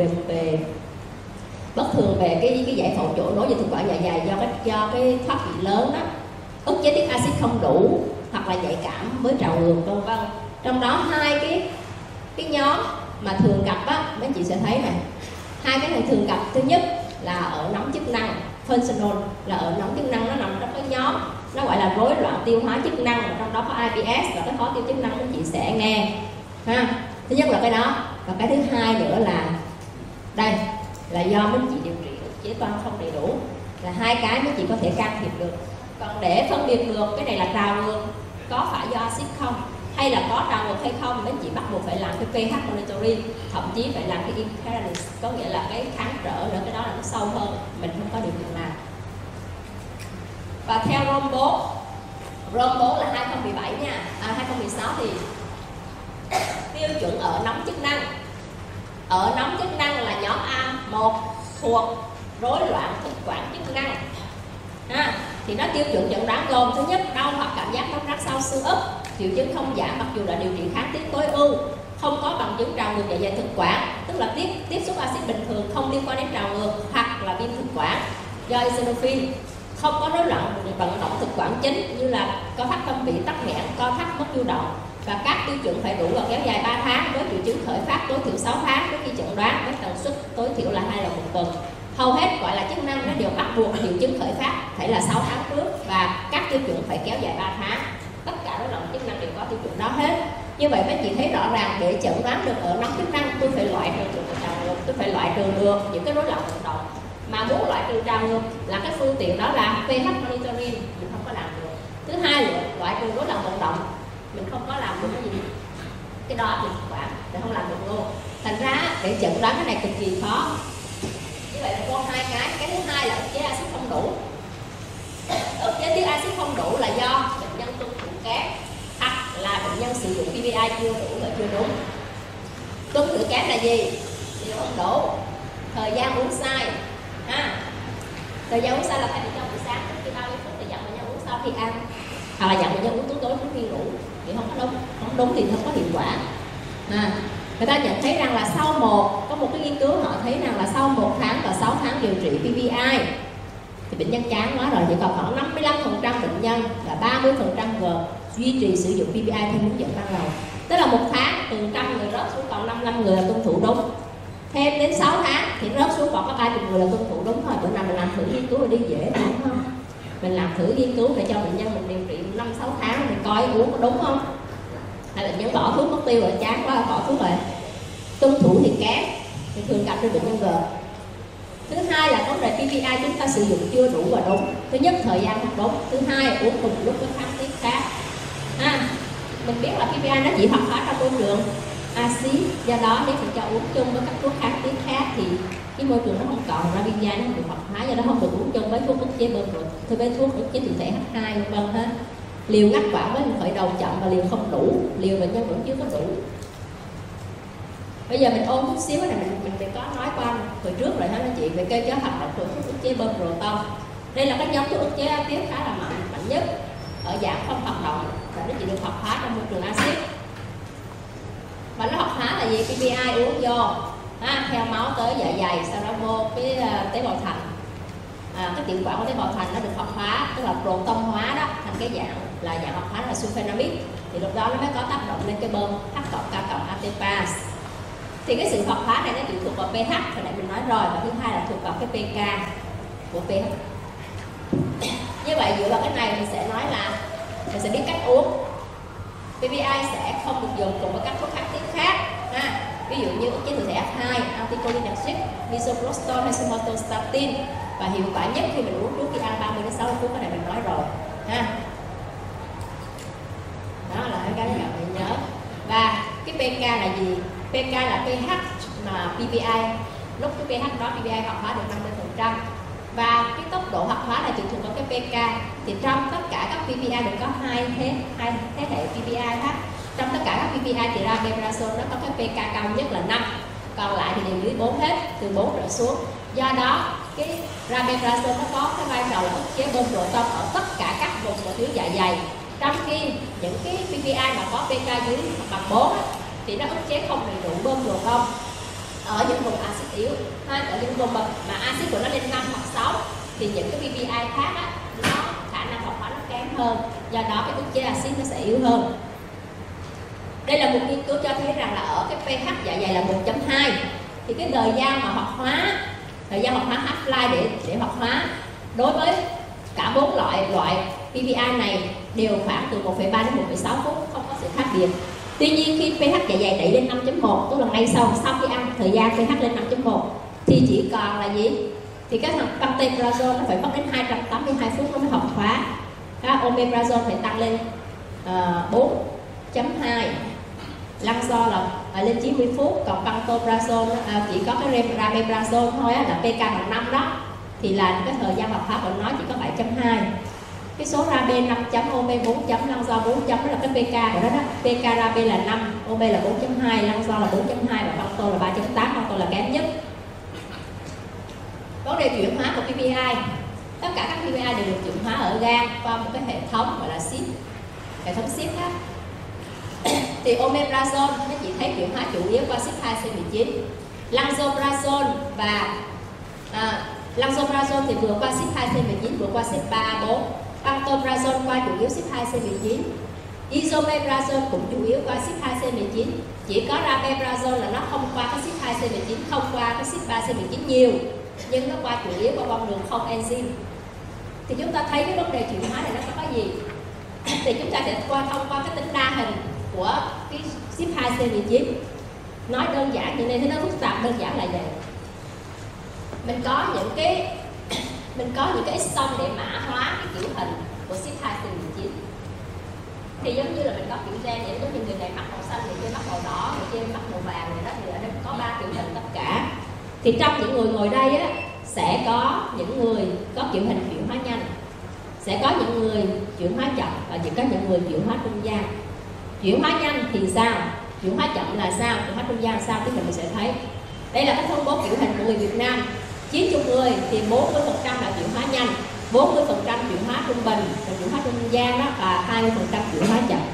về cái giải phẫu chỗ nối về thực quản dạ dày do cái thoát vị lớn đó, ức chế tiết axit không đủ hoặc là nhạy cảm với trào ngược vân vân. Trong đó hai cái nhóm mà thường gặp á, mấy chị sẽ thấy này, hai cái này thường gặp. Thứ nhất là ở nóng chức năng functional, là ở nóng chức năng, nó nằm trong cái nhóm nó gọi là rối loạn tiêu hóa chức năng, trong đó có IBS và cái khó tiêu chức năng các chị sẽ nghe Thứ nhất là cái đó, và cái thứ hai nữa là đây là do mấy chị điều trị ức chế toan không đầy đủ, là hai cái mấy chị có thể can thiệp được. Còn để phân biệt được cái này là trào ngược có phải do axit không hay là có trào ngược hay không, mấy chị bắt buộc phải làm cái pH monitoring, thậm chí phải làm cái impedance, có nghĩa là cái kháng trở nữa, cái đó là nó sâu hơn, mình không có điều kiện làm. Và theo Rombo là 2017 nha, 2016 thì tiêu chuẩn ở nóng chức năng. Ở nóng chức năng là nhóm A1 thuộc rối loạn thực quản chức năng. Thì nó tiêu chuẩn chẩn đoán gồm: thứ nhất, đau hoặc cảm giác nóng rát sau xương ức, triệu chứng không giảm mặc dù đã điều trị kháng tiết tối ưu, không có bằng chứng trào ngược dạ dày thực quản, tức là tiếp xúc axit bình thường không liên quan đến trào ngược, hoặc là viêm thực quản do eosinophil, không có rối loạn vận động thực quản chính như là co thắt tâm vị, tắc nghẽn, co thắt mất nhu động, và các tiêu chuẩn phải đủ và kéo dài 3 tháng với triệu chứng khởi phát tối thiểu 6 tháng trước khi chẩn đoán, với tần suất tối thiểu là 2 lần một tuần. Hầu hết gọi là chức năng nó đều bắt buộc triệu chứng khởi phát phải là 6 tháng trước và các tiêu chuẩn phải kéo dài 3 tháng. Tất cả rối loạn chức năng đều có tiêu chuẩn đó hết. Như vậy mấy chị thấy rõ ràng để chẩn đoán được ở nóng chức năng, tôi phải loại trừ được trào ngược, tôi phải loại trừ được những cái rối loạn vận động. Mà muốn loại trừ trào ngược là cái phương tiện đó là pH monitoring, mình không có làm được. Thứ hai là loại trừ rối loạn vận động, mình không có làm được cái gì, cái đo áp lực thực quản để không làm được luôn. Thành ra để chẩn đoán cái này cực kỳ khó. Như vậy là có hai cái thứ hai là ức chế axit không đủ, ức chế tiết axit không đủ là do bệnh nhân tuân thủ kém, hoặc là bệnh nhân sử dụng PPI chưa đủ và chưa đúng. Tuân thủ kém là gì? Thì không đủ, thời gian uống sai thời gian uống sai là thay vì cho buổi sáng trước khi 30 phút thì dặn bệnh nhân uống sau khi ăn, hoặc là dặn bệnh nhân uống tối trước khi ngủ, thì không có đúng, không đúng thì không có hiệu quả. Người ta nhận thấy rằng là có một cái nghiên cứu họ thấy rằng là sau 1 tháng và 6 tháng điều trị PPI thì bệnh nhân chán quá rồi, chỉ còn khoảng 55% bệnh nhân và 30% gồm duy trì sử dụng PPI theo hướng dẫn ban đầu. Tức là 1 tháng từ 100 người rớt xuống còn 55 người là tuân thủ đúng. Thêm đến 6 tháng thì rớt xuống còn có 30 người là tuân thủ đúng thôi. Bữa nào mình làm thử nghiên cứu là đi dễ đúng không? Mình làm thử nghiên cứu để cho bệnh nhân mình điều trị 5-6 tháng mình coi uống có đúng không? Hay bệnh nhân bỏ thuốc mất tiêu rồi, chán quá bỏ thuốc rồi. Tuân thủ thì kém, thì thường gặp trên bệnh nhân G. Thứ hai là vấn đề PPI chúng ta sử dụng chưa đủ và đúng. Thứ nhất, thời gian không đúng. Thứ hai, uống cùng lúc với kháng tiết khác. Mình biết là PPI nó chỉ hoạt hóa trong môi trường axit, do đó nếu mình cho uống chung với các thuốc kháng tiết khác thì cái môi trường nó không còn ra PPI, nó không được hoạt hóa, do đó không được uống chung với thuốc ức chế bơm ruột, với thuốc ức chế thụ thể H2 vân vân hết. Liều ngắt quãng với khởi đầu chậm và liều không đủ, liều bệnh nhân vẫn chưa có đủ. Bây giờ mình ôn chút xíu này, mình có nói qua hồi trước rồi anh chị về cơ chế hoạt động của thuốc ức chế bơm proton. Đây là cái nhóm thuốc ức chế axit khá là mạnh nhất ở dạng không hoạt động và nó chỉ được hoạt hóa trong môi trường axit. Và nó hoạt hóa là gì? PPI uống vô theo máu tới dạ dày, sau đó vô cái tế bào thành, cái tiểu quản của tế bào thành nó được hoạt hóa, tức là proton hóa đó thành cái dạng là dạng hoạt hóa là sulfonamic, thì lúc đó nó mới có tác động lên cái bơm H cộng K cộng ATPase. Thì cái sự hoạt hóa này nó tùy thuộc vào pH, hồi nãy mình nói rồi, và thứ hai là thuộc vào cái pK của pH. Như vậy dựa vào cái này mình sẽ nói là mình sẽ biết cách uống. PPI sẽ không được dùng cùng với các thuốc kháng tiết khác. Ví dụ như ức chế thụ thể H2, anticholinergic, misoprostol hay somatostatin, và hiệu quả nhất khi mình uống trước khi ăn 30 đến 60 phút, cái này mình nói rồi. Đó là cái mình nhớ. Và cái pK là gì? pK là pH mà PPI, lúc cái pH đó PPI hoạt hóa được 50%. Và cái tốc độ hoạt hóa là tùy thuộc vào cái pK. Thì trong tất cả các PPI đều có hai thế hệ PPI khác. Trong tất cả các PPI thì rabeprazole nó có cái pK cao nhất là 5, còn lại thì đều dưới 4 hết, từ 4 trở xuống. Do đó cái rabeprazole nó có cái vai trò là ức chế bơm proton ở tất cả các vùng của tuyến dạ dày. Trong khi những cái PPI mà có pK dưới bằng 4 thì nó ức chế không đầy đủ bơm proton ở những vùng axit yếu, ở những vùng mà axit của nó lên 5 hoặc 6 thì những cái PPI khác nó khả năng hoạt hóa nó kém hơn, do đó cái ức chế axit nó sẽ yếu hơn. Đây là một nghiên cứu cho thấy rằng là ở cái pH dạ dày là 1.2 thì cái thời gian mà hoạt hóa, thời gian hoạt hóa half-life để hoạt hóa đối với cả 4 loại PPI này đều khoảng từ 1,3 đến 1,6 phút, không có sự khác biệt. Tuy nhiên khi pH dạ dày đẩy lên 5.1, tức là ngay sau khi ăn, thời gian pH lên 5.1 thì chỉ còn là gì? Thì cái thằng pantoprazole nó phải mất đến 282 phút nó mới hoạt hóa. Omeprazole phải tăng lên 4.2, Lanzor là lên 90 phút, còn pantoprazole chỉ có cái rabeprazole thôi là pK bằng 5 đó, thì là cái thời gian hoạt hóa của nó chỉ có 7.2. Cái số Rabe 5 chấm, Ome 4 chấm, Lanzor 4 chấm đó là cái PK của nó đó. PK Rabe là 5, Ome là 4.2, Lanzor là 4.2 và Panto là 3.8, Panto là kém nhất. Vấn đề chuyển hóa của PPI, tất cả các PPI đều được chuyển hóa ở gan qua một cái hệ thống gọi là SIP, hệ thống SIP đó. Thì omeprazole nó chỉ thấy chuyển hóa chủ yếu qua SIP2C19, Lanzoprazole và Lanzoprazole thì vừa qua SIP2C19 vừa qua SIP3A4, pantoprazole qua chủ yếu SIP2C19, isomeprazole cũng chủ yếu qua SIP2C19, chỉ có rabeprazole là nó không qua cái SIP2C19, không qua cái SIP3C19 nhiều, nhưng nó qua chủ yếu qua con đường không enzyme. Thì chúng ta thấy cái vấn đề chuyển hóa này nó có cái gì? Thì chúng ta sẽ thông qua cái tính đa hình của cái SIP2C19. Nói đơn giản như này thì nó phức tạp, đơn giản là vậy. Mình có những cái exon để mã hóa cái kiểu hình của SIP2C19. Thì giống như là mình có kiểu gen vậy, giống như người này mặc màu xanh, người kia mặc màu đỏ, người kia mặc màu vàng này đó, thì ở đây có 3 kiểu hình tất cả. Thì trong những người ngồi đây á sẽ có những người có kiểu hình chuyển hóa nhanh, sẽ có những người chuyển hóa chậm và chỉ có những người chuyển hóa trung gian. Chuyển hóa nhanh thì sao? Chuyển hóa chậm là sao? Chuyển hóa trung gian là sao? Thì mình sẽ thấy. Đây là cái phân bố kiểu hình của người Việt Nam. 90 người thì 40% là chuyển hóa nhanh, 40% chuyển hóa trung bình, và chuyển hóa trung gian đó, và 20% chuyển hóa chậm.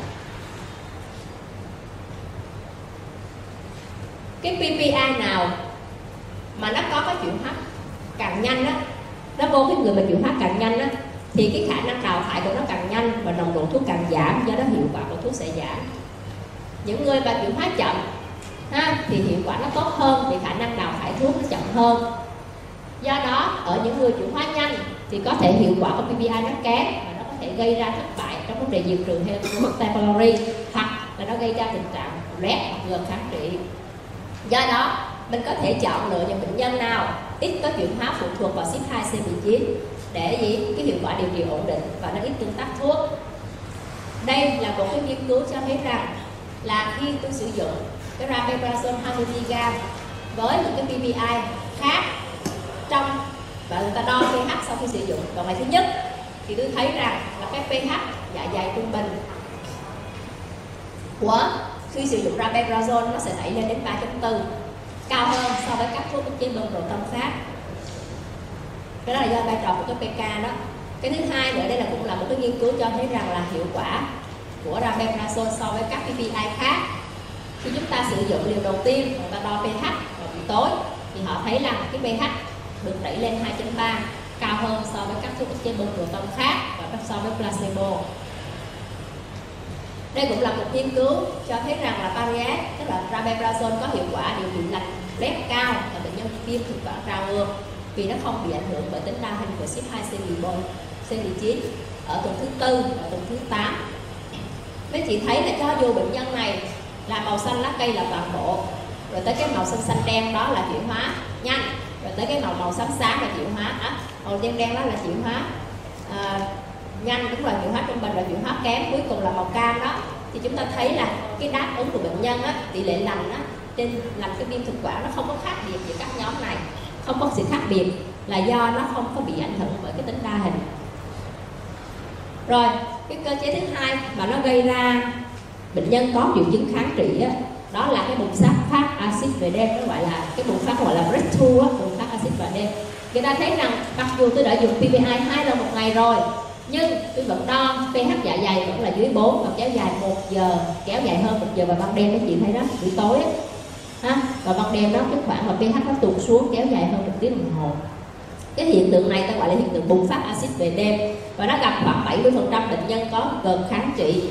Cái PPI nào mà nó có cái chuyển hóa càng nhanh đó, nó vô cái người mà chuyển hóa càng nhanh đó, thì cái khả năng đào thải của nó càng nhanh và nồng độ thuốc càng giảm, do đó hiệu quả của thuốc sẽ giảm. Những người mà chuyển hóa chậm thì hiệu quả nó tốt hơn vì khả năng đào thải thuốc nó chậm hơn. Do đó ở những người chuyển hóa nhanh thì có thể hiệu quả của PPI nó kém và nó có thể gây ra thất bại trong vấn đề diệt trừ Helicobacter pylori, hoặc là nó gây ra tình trạng loét hoặc ngừng kháng trị. Do đó mình có thể chọn lựa những bệnh nhân nào ít có chuyển hóa phụ thuộc vào CYP2C19 để cái hiệu quả điều trị ổn định và nó ít tương tác thuốc. Đây là một cái nghiên cứu cho thấy rằng là khi tôi sử dụng cái rabeprazole 20mg với những cái PPI khác trong, và người ta đo pH sau khi sử dụng vào ngày thứ nhất, thì tôi thấy rằng là cái pH dạ dày trung bình của khi sử dụng rabeprazole nó sẽ đẩy lên đến 3.4, cao hơn so với các thuốc ức chế bơm proton khác. Cái đó là do vai trò của cái pK đó. Cái thứ hai nữa, đây là cũng là một cái nghiên cứu cho thấy rằng là hiệu quả của rabeprazole so với các PPI khác. Khi chúng ta sử dụng liều đầu tiên, người ta đo pH vào buổi tối thì họ thấy rằng cái pH được đẩy lên 2.3, cao hơn so với các thuốc ức chế bơm proton khác và so với placebo. Đây cũng là một nghiên cứu cho thấy rằng là Pariet, tức là rabeprazole, có hiệu quả điều trị lạnh loét cao ở bệnh nhân viêm thực quản trào ngược vì nó không bị ảnh hưởng bởi tính đa hình của CYP2C19 ở tuần thứ 4 và tuần thứ 8. Mấy chị thấy là cho dù bệnh nhân này là màu xanh lá cây là toàn bộ, rồi tới cái màu xanh xanh đen đó là chuyển hóa nhanh, rồi tới cái màu xám xám là chuyển hóa màu đen đen đó là chuyển hóa nhanh, đúng là chuyển hóa trung bình, và chuyển hóa kém cuối cùng là màu cam đó, thì chúng ta thấy là cái đáp ứng của bệnh nhân tỷ lệ lành trên lành cái viêm thực quản nó không có khác biệt giữa các nhóm này, không có sự khác biệt là do nó không có bị ảnh hưởng bởi cái tính đa hình. Rồi cái cơ chế thứ hai mà nó gây ra bệnh nhân có triệu chứng kháng trị đó là cái bùng phát axit về đêm, nó gọi là cái bùng phát gọi là breakthrough bùng phát axit về đêm. Người ta thấy rằng mặc dù tôi đã dùng PPI 2 lần một ngày rồi, nhưng tôi vẫn đo pH dạ dày vẫn là dưới 4 và kéo dài 1 giờ, kéo dài hơn 1 giờ vào ban đêm, các chị thấy đó, buổi tối và ban đêm đó cái khoảng mà pH nó tụt xuống kéo dài hơn 1 tiếng đồng hồ. Cái hiện tượng này ta gọi là hiện tượng bùng phát axit về đêm, và nó gặp khoảng 70% bệnh nhân có gần kháng trị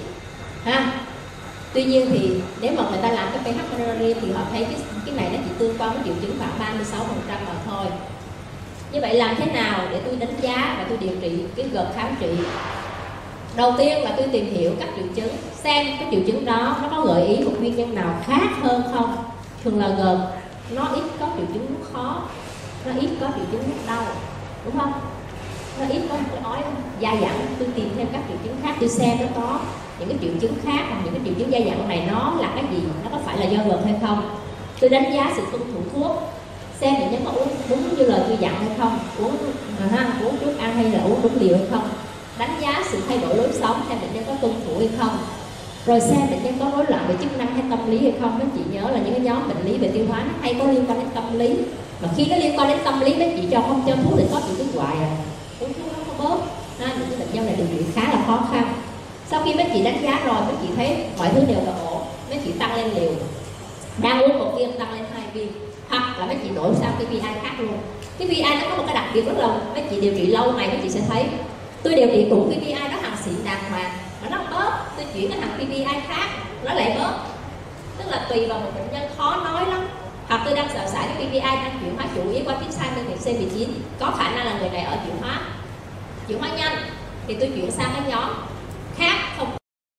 Tuy nhiên thì nếu mà người ta làm cái pH pylori thì họ thấy cái này nó chỉ tương quan với triệu chứng khoảng 36% mà thôi. Như vậy làm thế nào để tôi đánh giá và tôi điều trị cái GERD kháng trị? Đầu tiên là tôi tìm hiểu các triệu chứng, xem cái triệu chứng đó nó có gợi ý một nguyên nhân nào khác hơn không. Thường là GERD nó ít có triệu chứng nuốt khó, nó ít có triệu chứng nuốt đau, đúng không? Nó ít có cái ói dai dẳng. Tôi tìm thêm các triệu chứng khác, tôi xem nó có những cái triệu chứng khác, hoặc những cái triệu chứng dai dẳng này nó là cái gì, nó có phải là do GERD hay không. Tôi đánh giá sự tuân thủ thuốc, xem bệnh nhân có uống đúng như lời tôi dặn hay không, uống trước ăn hay là uống đúng liều hay không. Đánh giá sự thay đổi lối sống, xem bệnh nhân có tuân thủ hay không. Rồi xem bệnh nhân có rối loạn về chức năng hay tâm lý hay không. Các chị nhớ là những cái nhóm bệnh lý về tiêu hóa nó hay có liên quan đến tâm lý, mà khi nó liên quan đến tâm lý các chị không cho thuốc thì có triệu chứng hoài uống thuốc nó không bớt. Những cái bệnh nhân này điều trị khá là khó khăn. Sau khi mấy chị đánh giá rồi, mấy chị thấy mọi thứ đều là ổn, mấy chị tăng lên liều, đang uống một viên tăng lên 2 viên, hoặc là mấy chị đổi sang cái PPI khác luôn. Cái PPI nó có một cái đặc biệt rất là, mấy chị điều trị lâu ngày mấy chị sẽ thấy tôi điều trị cùng PPI nó hàng xịn đàng hoàng mà nó bớt, tôi chuyển cái thằng PPI khác nó lại bớt. Tức là tùy vào một bệnh nhân khó nói lắm. Hoặc tôi đang sợ sải cái PPI đang chuyển hóa chủ yếu qua tiếp sai bên C19, có khả năng là người này ở chuyển hóa nhanh thì tôi chuyển sang cái nhóm khác. Không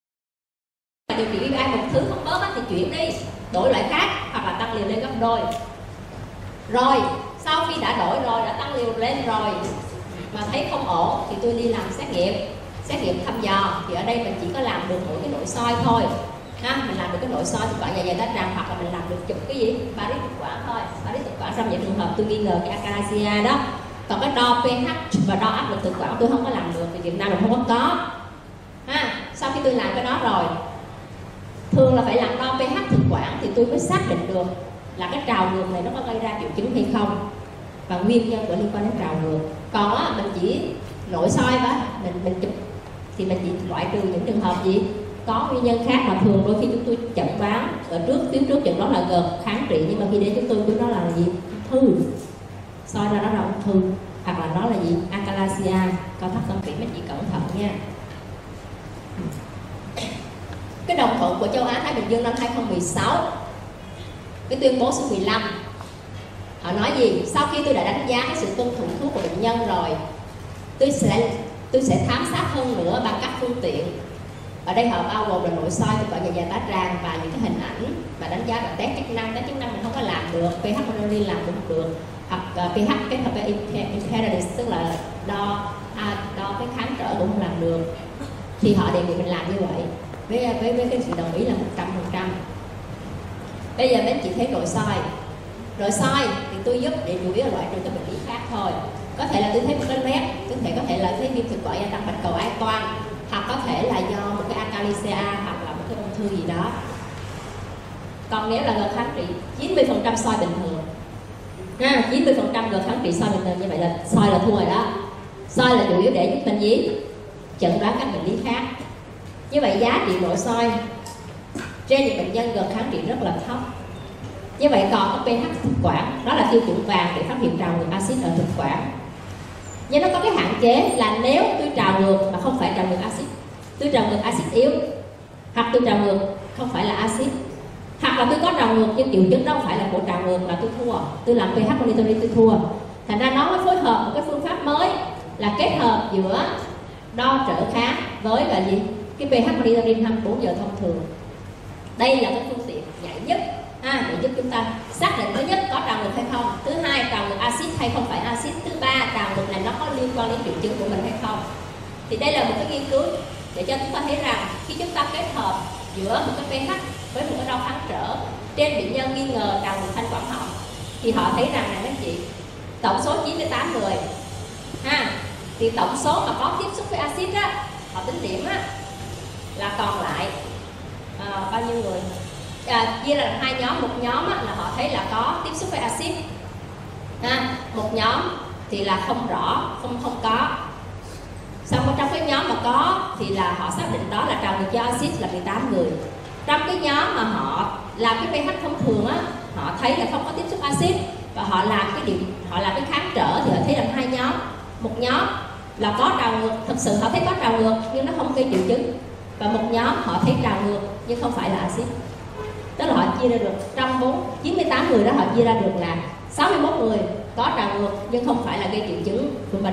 điều trị PPI một thứ không bớt thì chuyển đi, đổi loại khác hoặc là tăng liều lên gấp đôi. Rồi sau khi đã đổi rồi, đã tăng liều lên rồi mà thấy không ổn thì tôi đi làm xét nghiệm thăm dò. Thì ở đây mình chỉ có làm được mỗi cái nội soi thôi mình làm được cái nội soi thực quản dạ dày tá tràng, hoặc là mình làm được chụp cái gì barit thực quản thôi. Barit thực quản trong những trường hợp tôi nghi ngờ cái acalasia đó Còn cái đo pH và đo áp lực thực quản tôi không có làm được, vì Việt Nam mình không có ha. Sau khi tôi làm cái đó rồi, thường là phải làm đo pH thực quản thì tôi mới xác định được là cái trào ngược này nó có gây ra triệu chứng hay không, và nguyên nhân của liên quan đến trào ngược. Còn á, mình chỉ nội soi và mình chụp thì mình chỉ loại trừ những trường hợp gì có nguyên nhân khác, mà thường đôi khi chúng tôi chẩn đoán ở tuyến trước chẩn đoán là gợt kháng trị, nhưng mà khi đến chúng tôi nó là gì, ung thư, soi ra nó là ung thư, hoặc là nó là gì, achalasia, cao thấp tâm thủy, mấy chị cẩn thận nha. Cái đồng thuận của châu Á Thái Bình Dương năm 2016, cái tuyên bố số 15, họ nói gì? Sau khi tôi đã đánh giá cái sự tuân thủ thuốc của bệnh nhân rồi, tôi sẽ thám sát hơn nữa bằng các phương tiện. Ở đây họ bao gồm là nội soi, thực quản dạ dày bát tràng và những cái hình ảnh và đánh giá bằng test chức năng. Test chức năng mình không có làm được, pH adrenaline làm cũng được, hoặc pH kết hợp với impedance, tức là đo cái kháng trở cũng không làm được. Thì họ đề nghị mình làm như vậy với cái sự đồng ý là 100%. Bây giờ mấy chị thấy nội soi thì tôi giúp để chủ yếu là loại trừ các bệnh lý khác thôi. Có thể là tôi thấy một cái loét, có thể là thấy viêm thực quản gia tăng bạch cầu ái toan, hoặc có thể là do một cái achalasia hoặc là một cái ung thư gì đó. Còn nếu là gợt kháng trị 90% soi bình thường ha, 90% gợt kháng trị soi bình thường, như vậy là soi là thua rồi đó. Soi là chủ yếu để giúp mình gì, chẩn đoán các bệnh lý khác. Như vậy giá trị nội soi trên những bệnh nhân gợt kháng trị rất là thấp. Như vậy còn cái pH thực quản, đó là tiêu chuẩn vàng để phát hiện trào ngược axit ở thực quản. Nhưng nó có cái hạn chế là nếu tôi trào ngược mà không phải trào ngược axit, tôi trào ngược axit yếu, hoặc tôi trào ngược không phải là axit, hoặc là tôi có trào ngược nhưng triệu chứng đó không phải là của trào ngược, là tôi thua. Tôi làm pH monitoring tôi thua. Thành ra nó mới phối hợp một cái phương pháp mới là kết hợp giữa đo trở kháng với là gì, cái pH monitoring 24 giờ thông thường. Đây là cái phương tiện nhạy nhất để giúp chúng ta xác định thứ nhất có trào ngược hay không, thứ hai trào ngược axit hay không phải axit, thứ ba trào ngược này nó có liên quan đến triệu chứng của mình hay không. Thì đây là một cái nghiên cứu để cho chúng ta thấy rằng khi chúng ta kết hợp giữa một cái pH với một cái đo kháng trở trên bệnh nhân nghi ngờ trào ngược thanh quản họng, thì họ thấy rằng này mấy chị, tổng số 98 người thì tổng số mà có tiếp xúc với axit á, họ tính điểm á là còn lại bao nhiêu người, chia là hai nhóm. Một nhóm là họ thấy là có tiếp xúc với axit, một nhóm thì là không rõ, không có. Xong ở trong cái nhóm mà có thì là họ xác định đó là trào ngược do axit là 18 người. Trong cái nhóm mà họ làm cái pH thông thường á, họ thấy là không có tiếp xúc axit và họ làm cái kháng trở, thì họ thấy là hai nhóm. Một nhóm là có trào ngược, thực sự họ thấy có trào ngược nhưng nó không gây triệu chứng, và một nhóm họ thấy trào ngược nhưng không phải là axit. Tức là họ chia ra được trong 98 người đó, họ chia ra được là 61 người có trào ngược nhưng không phải là gây triệu chứng của mình.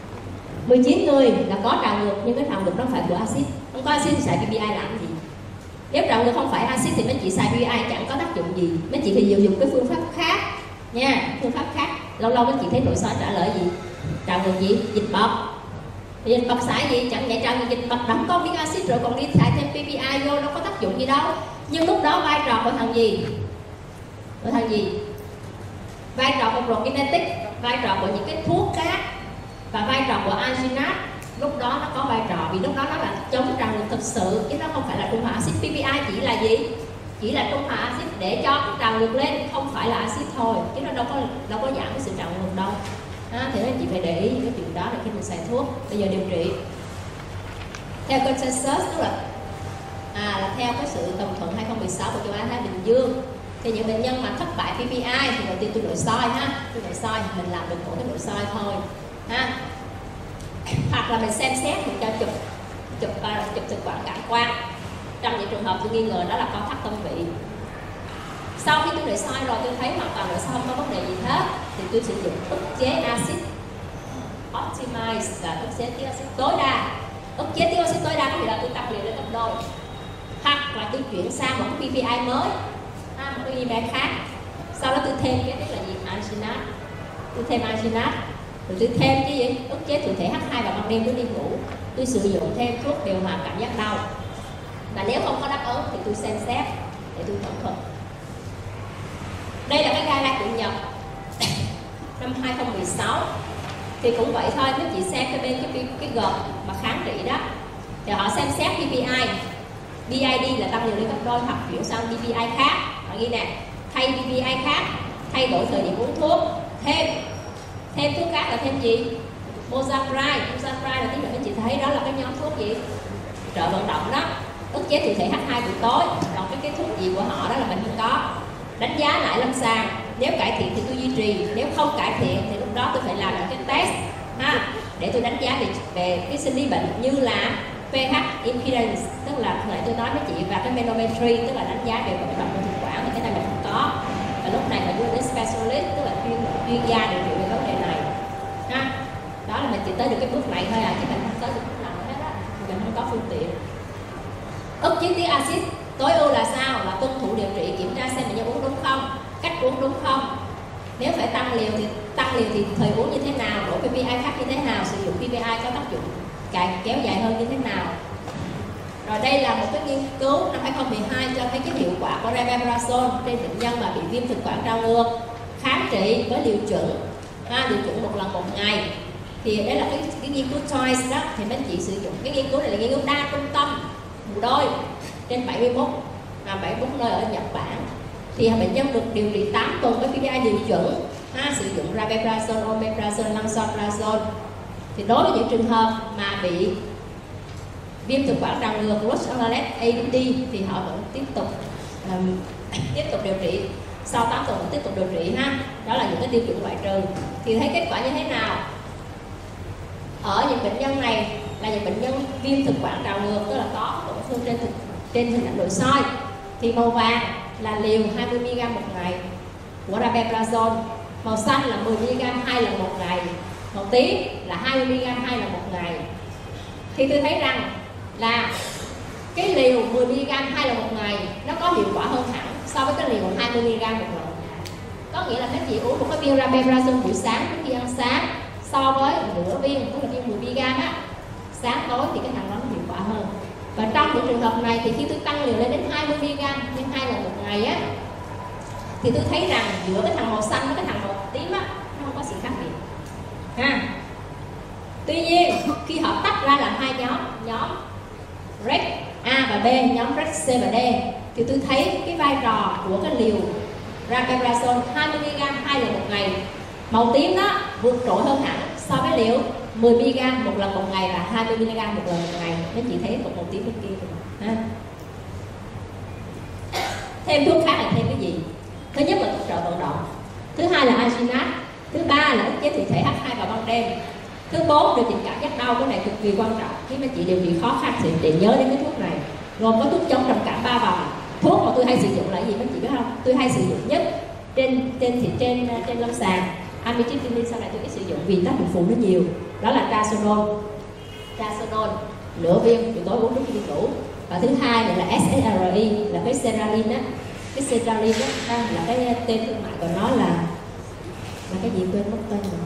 19 người là có trào ngược nhưng cái trào ngược nó phải của axit. Không có axit thì xài PPI làm gì? Nếu trào ngược không phải axit thì mấy chị xài PPI chẳng có tác dụng gì. Mấy chị phải dùng cái phương pháp khác nha, phương pháp khác. Lâu lâu mấy chị thấy nội soi trả lời gì? Trào ngược gì? Dịch bọt. Thì dịch bọt xài gì? Chẳng nhẹ trào ngược dịch bọt đóng có viên axit rồi còn đi xài thêm PPI vô, đâu có tác dụng gì đâu. Nhưng lúc đó vai trò của thằng gì? Của thằng gì? Vai trò của prokinetic, vai trò của những cái thuốc khác, và vai trò của alginate lúc đó nó có vai trò, vì lúc đó nó là chống trào ngược thực sự chứ nó không phải là trung hòa axit. PPI chỉ là gì? Chỉ là trung hòa axit để cho cái trào ngược lên, không phải là axit thôi, chứ nó đâu có giảm cái sự trào ngược đâu. Thì nên chị phải để ý cái chuyện đó là khi mình xài thuốc. Bây giờ điều trị theo consensus, tức là theo cái sự đồng thuận 2016 của châu Á Thái Bình Dương, thì những bệnh nhân mà thất bại PPI thì đầu tiên tôi nội soi tôi nội soi, mình làm được mỗi cái nội soi thôi hoặc là mình xem xét, mình cho chụp thực quản cảm quan. Trong những trường hợp tôi nghi ngờ đó là co thắt tâm vị. Sau khi tôi nội soi rồi tôi thấy hoàn toàn nội soi không có vấn đề gì hết, thì tôi sử dụng ức chế axit optimize, là ức chế tiêu axit tối đa. Ức chế tiêu axit tối đa có nghĩa là tôi tăng liều lên gấp đôi, hoặc là tôi chuyển sang một cái PPI mới, một cái PPI khác. Sau đó tôi thêm cái là gì? Alginate. Tôi thêm alginate, rồi tôi thêm cái gì? Ức chế thụ thể H2 vào ban đêm tôi đi ngủ. Tôi sử dụng thêm thuốc điều hòa cảm giác đau. Và nếu không có đáp ứng thì tôi xem xét để tôi phẫu thuật. Đây là cái guideline của Nhật năm 2016. Thì cũng vậy thôi, mấy chị xem cái bên cái gợp mà kháng trị đó thì họ xem xét PPI, BID là tăng liều lên gấp đôi hoặc chuyển sang PPI khác. Họ ghi nè, thay PPI khác, thay đổi thời điểm uống thuốc, thêm thuốc khác là thêm gì? Mozapride là tí nữa mấy chị thấy đó là cái nhóm thuốc gì? Trợ vận động đó, ức chế thụ thể H2 buổi tối. Còn cái thuốc gì của họ đó là mình không có. Đánh giá lại lâm sàng, nếu cải thiện thì tôi duy trì, nếu không cải thiện thì lúc đó tôi phải làm những cái test ha, để tôi đánh giá về cái sinh lý bệnh như là pH impedance, tức là hồi nãy tôi nói với chị, và cái manometry, tức là đánh giá về vận động của thực quản, thì cái này mình không có. Và lúc này mình đưa đến specialist, tức là chuyên gia điều trị về vấn đề này ha. Đó là mình chỉ tới được cái bước này thôi à, chứ mình không tới được bước nào hết á, mình không có phương tiện. Ức chế tiết axit tối ưu là sao? Là tuân thủ điều trị, kiểm tra xem bệnh nhân uống đúng không, cách uống đúng không. Nếu phải tăng liều thì thời uống như thế nào, đổi PPI khác như thế nào, sử dụng PPI có tác dụng kéo dài hơn như thế nào. Rồi đây là một cái nghiên cứu năm 2012 cho thấy cái hiệu quả của rabeprazole trên bệnh nhân mà bị viêm thực quản trao ngược, kháng trị với liều chuẩn, liều chuẩn 1 lần 1 ngày. Thì đây là cái nghiên cứu choice đó, thì mấy chị sử dụng cái nghiên cứu này là nghiên cứu đa trung tâm một đôi trên 71 nơi ở Nhật Bản. Thì bệnh nhân được điều trị 8 tuần với PPI liều chuẩn, sử dụng rabeprazole, omeprazole, lansoprazole. Thì đối với những trường hợp mà bị viêm thực quản trào ngược AD thì họ vẫn tiếp tục điều trị, sau 8 tuần vẫn tiếp tục điều trị ha. Đó là những cái tiêu chuẩn loại trừ. Thì thấy kết quả như thế nào? Ở những bệnh nhân này là những bệnh nhân viêm thực quản trào ngược, tức là có tổn thương trên hình ảnh nội soi, thì màu vàng là liều 20mg một ngày của rabeprazole, màu xanh là 10mg 2 lần một ngày, màu tím là 20mg 2 lần một ngày. Thì tôi thấy rằng là cái liều 10mg 2 lần một ngày nó có hiệu quả hơn hẳn so với cái liều 20mg một lần. Có nghĩa là các chị uống một cái viên rabeprazole buổi sáng trước khi ăn sáng, so với nửa viên, tức là viên 10mg á, sáng tối thì cái thằng đó nó hiệu quả hơn. Và trong những trường hợp này thì khi tôi tăng liều lên đến 20mg nhưng 2 lần một ngày á, thì tôi thấy rằng giữa cái thằng màu xanh với cái thằng màu tím á, nó không có sự khác biệt ha. Tuy nhiên khi họ tách ra làm hai nhóm RED A và B, nhóm RED C và D, thì tôi thấy cái vai trò của cái liều rabeprazole 20mg 2 lần một ngày, màu tím đó vượt trội hơn hẳn so với liều 10mg 1 lần một ngày và 20mg 1 lần một ngày. Mấy chị thấy một màu tím bên kia ha. Thêm thuốc khác là thêm cái gì? Thứ nhất là thuốc trợ vận động, thứ hai là alginat, thứ ba là ức chế thụ thể H2 vào ban đêm, thứ 4 điều chỉnh cảm giác đau. Cái này cực kỳ quan trọng khi mấy chị điều trị khó khăn thì nhớ đến cái thuốc này. Gồm có thuốc chống trầm cảm 3 vòng. Thuốc mà tôi hay sử dụng là gì mấy chị biết không? Tôi hay sử dụng nhất trên lâm sàng, amitriptyline, sau này tôi ít sử dụng vì tác dụng phụ nó nhiều. Đó là trazodone nửa viên buổi tối uống trước khi đi ngủ. Và thứ hai là SSRI, là cái sertraline á. Cái sertraline đó là cái tên thương mại của nó là cái gì quên mất tên rồi.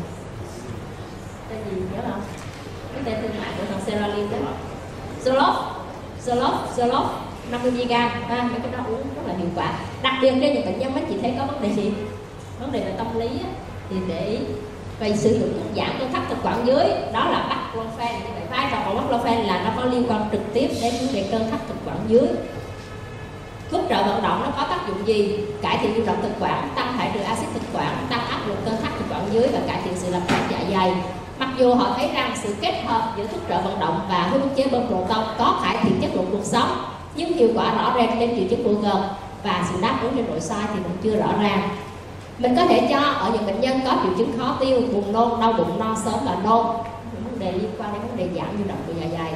Tên gì nhớ không? Cái tên thương mại của thằng sertraline đó. Zoloft 50mg, mấy cái đó uống rất là hiệu quả. Đặc biệt trên những bệnh nhân mấy chị thấy có vấn đề gì? Vấn đề về tâm lý á, thì để ý. Vậy sử dụng thuốc giảm cơn thắt thực quản dưới, đó là baclofen. Như vậy vai trò của baclofen là nó có liên quan trực tiếp đến vấn đề cơn thắt thực quản dưới. Thuốc trợ vận động nó có tác dụng gì? Cải thiện nhu động thực quản, tăng thải trừ axit thực quản, tăng áp lực cơn thắt thực quản dưới và cải thiện sự làm giãn dạ dày. Mặc dù họ thấy rằng sự kết hợp giữa thuốc trợ vận động và thuốc ức chế bơm proton có cải thiện chất lượng cuộc sống, nhưng hiệu quả rõ rệt trên triệu chứng của gợt và sự đáp ứng trên nội soi thì vẫn chưa rõ ràng. Mình có thể cho ở những bệnh nhân có triệu chứng khó tiêu, buồn nôn, đau bụng, no sớm và nôn, những vấn đề liên quan đến vấn đề giảm nhu động của dạ dày.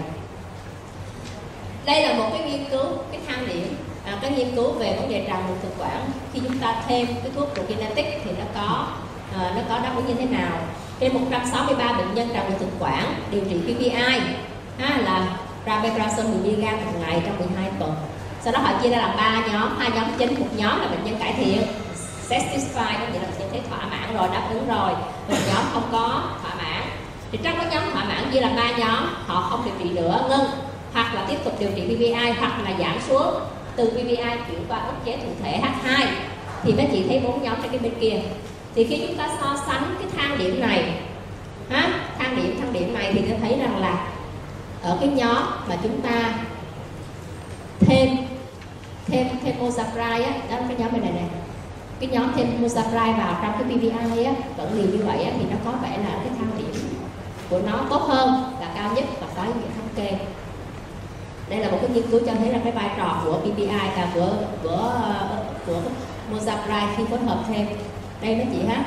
Đây là một cái nghiên cứu, cái thang điểm, cái nghiên cứu về vấn đề trào ngược thực quản. Khi chúng ta thêm cái thuốc prokinetic thì nó có đáp ứng như thế nào? Trên 163 bệnh nhân trào ngược thực quản điều trị PPI là rabeprazole 10mg một ngày trong 12 tuần. Sau đó họ chia ra làm 3 nhóm, 2 nhóm chính, một nhóm là bệnh nhân cải thiện, satisfied, có nghĩa là bệnh nhân thấy thỏa mãn rồi, đáp ứng rồi. Một nhóm không có thỏa mãn. Thì trong cái nhóm thỏa mãn chia làm 3 nhóm, họ không điều trị nữa, ngưng, hoặc là tiếp tục điều trị PPI, hoặc là giảm xuống từ PPI chuyển qua ức chế thụ thể H2. Thì mấy chị thấy 4 nhóm trên cái bên kia. Thì khi chúng ta so sánh cái thang điểm này Thang điểm này thì tôi thấy rằng là ở cái nhóm mà chúng ta thêm mosapride á, đó là cái nhóm bên này nè, cái nhóm thêm mosapride vào trong cái PPI á, vẫn liều như vậy á, thì nó có vẻ là cái thang điểm của nó tốt hơn và cao nhất và có ý nghĩa thống kê. Đây là một cái nghiên cứu cho thấy là cái vai trò của PPI của mosapride khi phối hợp thêm. Đây mấy chị ha,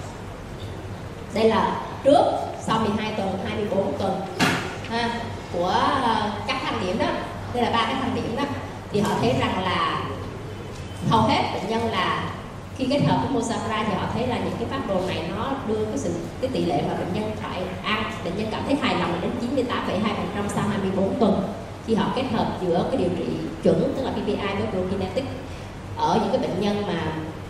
đây là trước sau 12 tuần, 24 tuần của các thang điểm đó. Đây là 3 cái thang điểm đó, thì họ thấy rằng là hầu hết bệnh nhân là khi kết hợp với mosapride thì họ thấy là những cái phác đồ này nó đưa cái tỷ lệ mà bệnh nhân phải ăn, bệnh nhân cảm thấy hài lòng đến 98,2% sau 24 tuần khi họ kết hợp giữa cái điều trị chuẩn, tức là PPI với prokinetic. Ở những cái bệnh nhân mà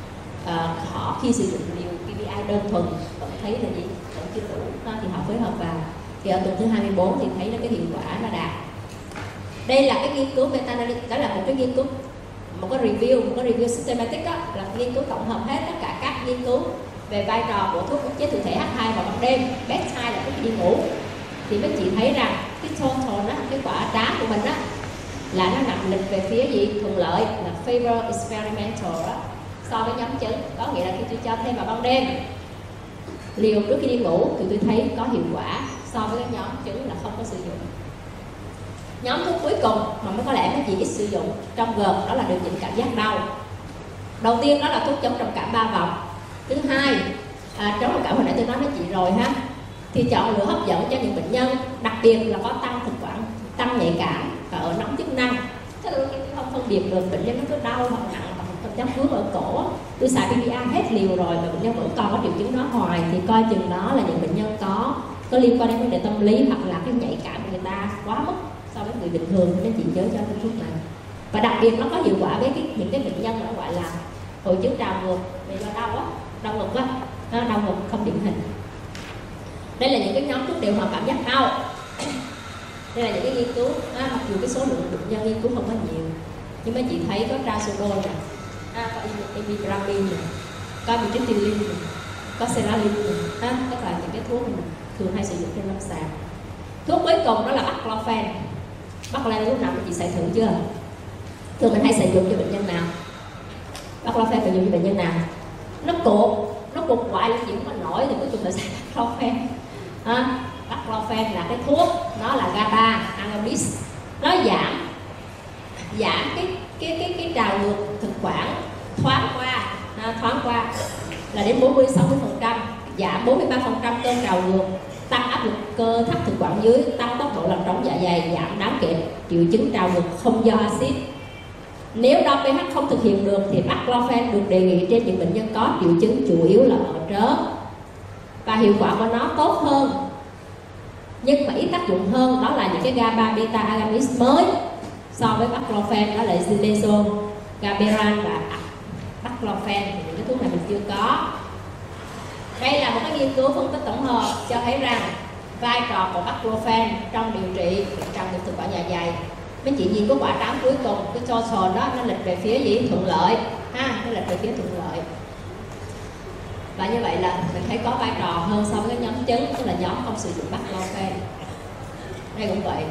họ khi sử dụng liều PPI đơn thuần vẫn thấy là gì, vẫn chưa đủ đó, thì họ phối hợp vào, thì ở tuần thứ 24 thì thấy là cái hiệu quả nó đạt. Đây là cái nghiên cứu meta-analysis, đó là một cái nghiên cứu, một cái review systematic đó, là nghiên cứu tổng hợp hết tất cả các nghiên cứu về vai trò của thuốc ức chế thụ thể H2 vào ban đêm, bedtime là lúc đi ngủ. Thì mấy chị thấy rằng cái total đó, cái quả trám của mình đó là nó nằm lịch về phía gì, thuận lợi, là favor experimental đó, so với nhóm chứng. Có nghĩa là khi tôi cho thêm vào ban đêm liều trước khi đi ngủ thì tôi thấy có hiệu quả so với cái nhóm chứng là không có sử dụng. Nhóm thuốc cuối cùng mà mới có lẽ mấy chị ít sử dụng trong GERD đó là điều chỉnh cảm giác đau. Đầu tiên đó là thuốc chống trầm cảm 3 vòng. Thứ hai, chống trầm cảm hồi nãy tôi nói với chị rồi ha, thì chọn lựa hấp dẫn cho những bệnh nhân đặc biệt là có tăng thực quản, tăng nhạy cảm và ở nóng chức năng. Tức là không phân biệt được bệnh nhân nó có đau hoặc nặng hoặc cảm giác vướng ở cổ. Tôi xài PPI hết liều rồi mà bệnh nhân vẫn còn có triệu chứng đó hoài thì coi chừng đó là những bệnh nhân có liên quan đến vấn đề tâm lý hoặc là cái nhạy cảm của người ta quá mức so với người bình thường, nên chị nhớ cho cái thuốc này. Và đặc biệt nó có hiệu quả với những cái bệnh nhân nó gọi là hội chứng trào ngược vì do đau á, đau ngực á, đau ngực không điển hình. Đây là những cái nhóm thuốc điều hòa cảm giác đau. Đây là những cái nghiên cứu, mặc dù cái số lượng bệnh nhân nghiên cứu không có nhiều, nhưng mà chị thấy có trazodone nè, có imipramine nè, có amitriptyline nè, có sertraline nè, tất cả những cái thuốc mình thường hay sử dụng trên lâm sàng. Thuốc cuối cùng đó là baclofen. Baclofen lúc nào chị xài thử chưa? Thường mình hay sử dụng cho bệnh nhân nào? Baclofen sử dụng cho bệnh nhân nào? Nó cột hoài lên chị không có nổi thì cuối cùng là xài baclofen. Baclofen là cái thuốc, nó là GABA agonist, nó giảm cái trào ngược thực quản thoáng qua là đến 40-60%, giảm 43% cơn trào ngược, tăng áp lực cơ thắt thực quản dưới, tăng tốc độ làm trống dạ dày, giảm đáng kể triệu chứng trào ngược không do axit. Nếu đo pH không thực hiện được thì baclofen được đề nghị trên những bệnh nhân có triệu chứng chủ yếu là ở trớ, và hiệu quả của nó tốt hơn nhưng mà ít tác dụng hơn, đó là những cái GABA beta agonist mới so với baclofen, đó là zilezone, gaberan và baclofen. Thì những cái thuốc này mình chưa có. Đây là một cái nghiên cứu phân tích tổng hợp cho thấy rằng vai trò của baclofen trong điều trị bệnh trào ngược thực quản dạ dày. Mấy chị nhìn có quả trám cuối cùng, cái total đó nó lệch về phía gì? Thuận lợi nó lệch về phía thuận lợi. Và như vậy là mình thấy có vai trò hơn so với cái nhóm chứng, tức là nhóm không sử dụng baclofen. Đây cũng vậy.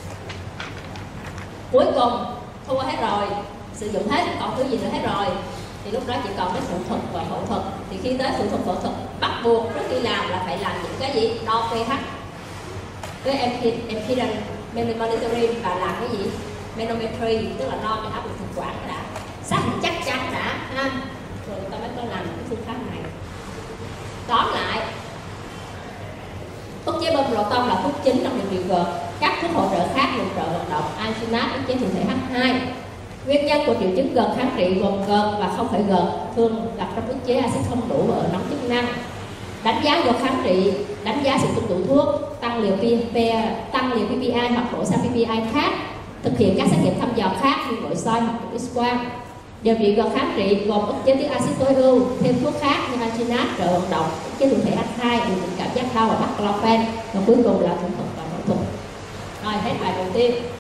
Cuối cùng thua hết rồi, sử dụng hết, còn thứ gì nữa hết rồi, thì lúc đó chỉ còn cái thủ thuật và phẫu thuật. Thì khi tới thủ thuật phẫu thuật bắt buộc trước khi làm là phải làm những cái gì? Đo pH với impedance monitoring và làm cái gì? Manometry, tức là đo cái áp lực thực quản đã, xác định chắc chắn đã rồi người ta mới có làm cái phương pháp này. Tóm lại, ức chế bơm proton là thuốc chính trong điều trị GERD. Các thuốc hỗ trợ khác hỗ trợ vận động, alginat, ức chế thụ thể H2. Nguyên nhân của triệu chứng GERD kháng trị gồm GERD và không phải GERD, thường gặp trong ức chế axit không đủ và ở nóng chức năng. Đánh giá do kháng trị, đánh giá sự tuân thủ thuốc, tăng liều PPI hoặc đổi sang PPI khác, thực hiện các xét nghiệm thăm dò khác như nội soi hoặc X-quang. Điều trị GERD kháng trị gồm ức chế tiết axit tối ưu, thêm thuốc khác như alginat, trợ vận động, ức chế thụ thể H2, điều chỉnh cảm giác đau và baclofen, và cuối cùng là thủ thuật và phẫu thuật. Rồi, hết bài đầu tiên.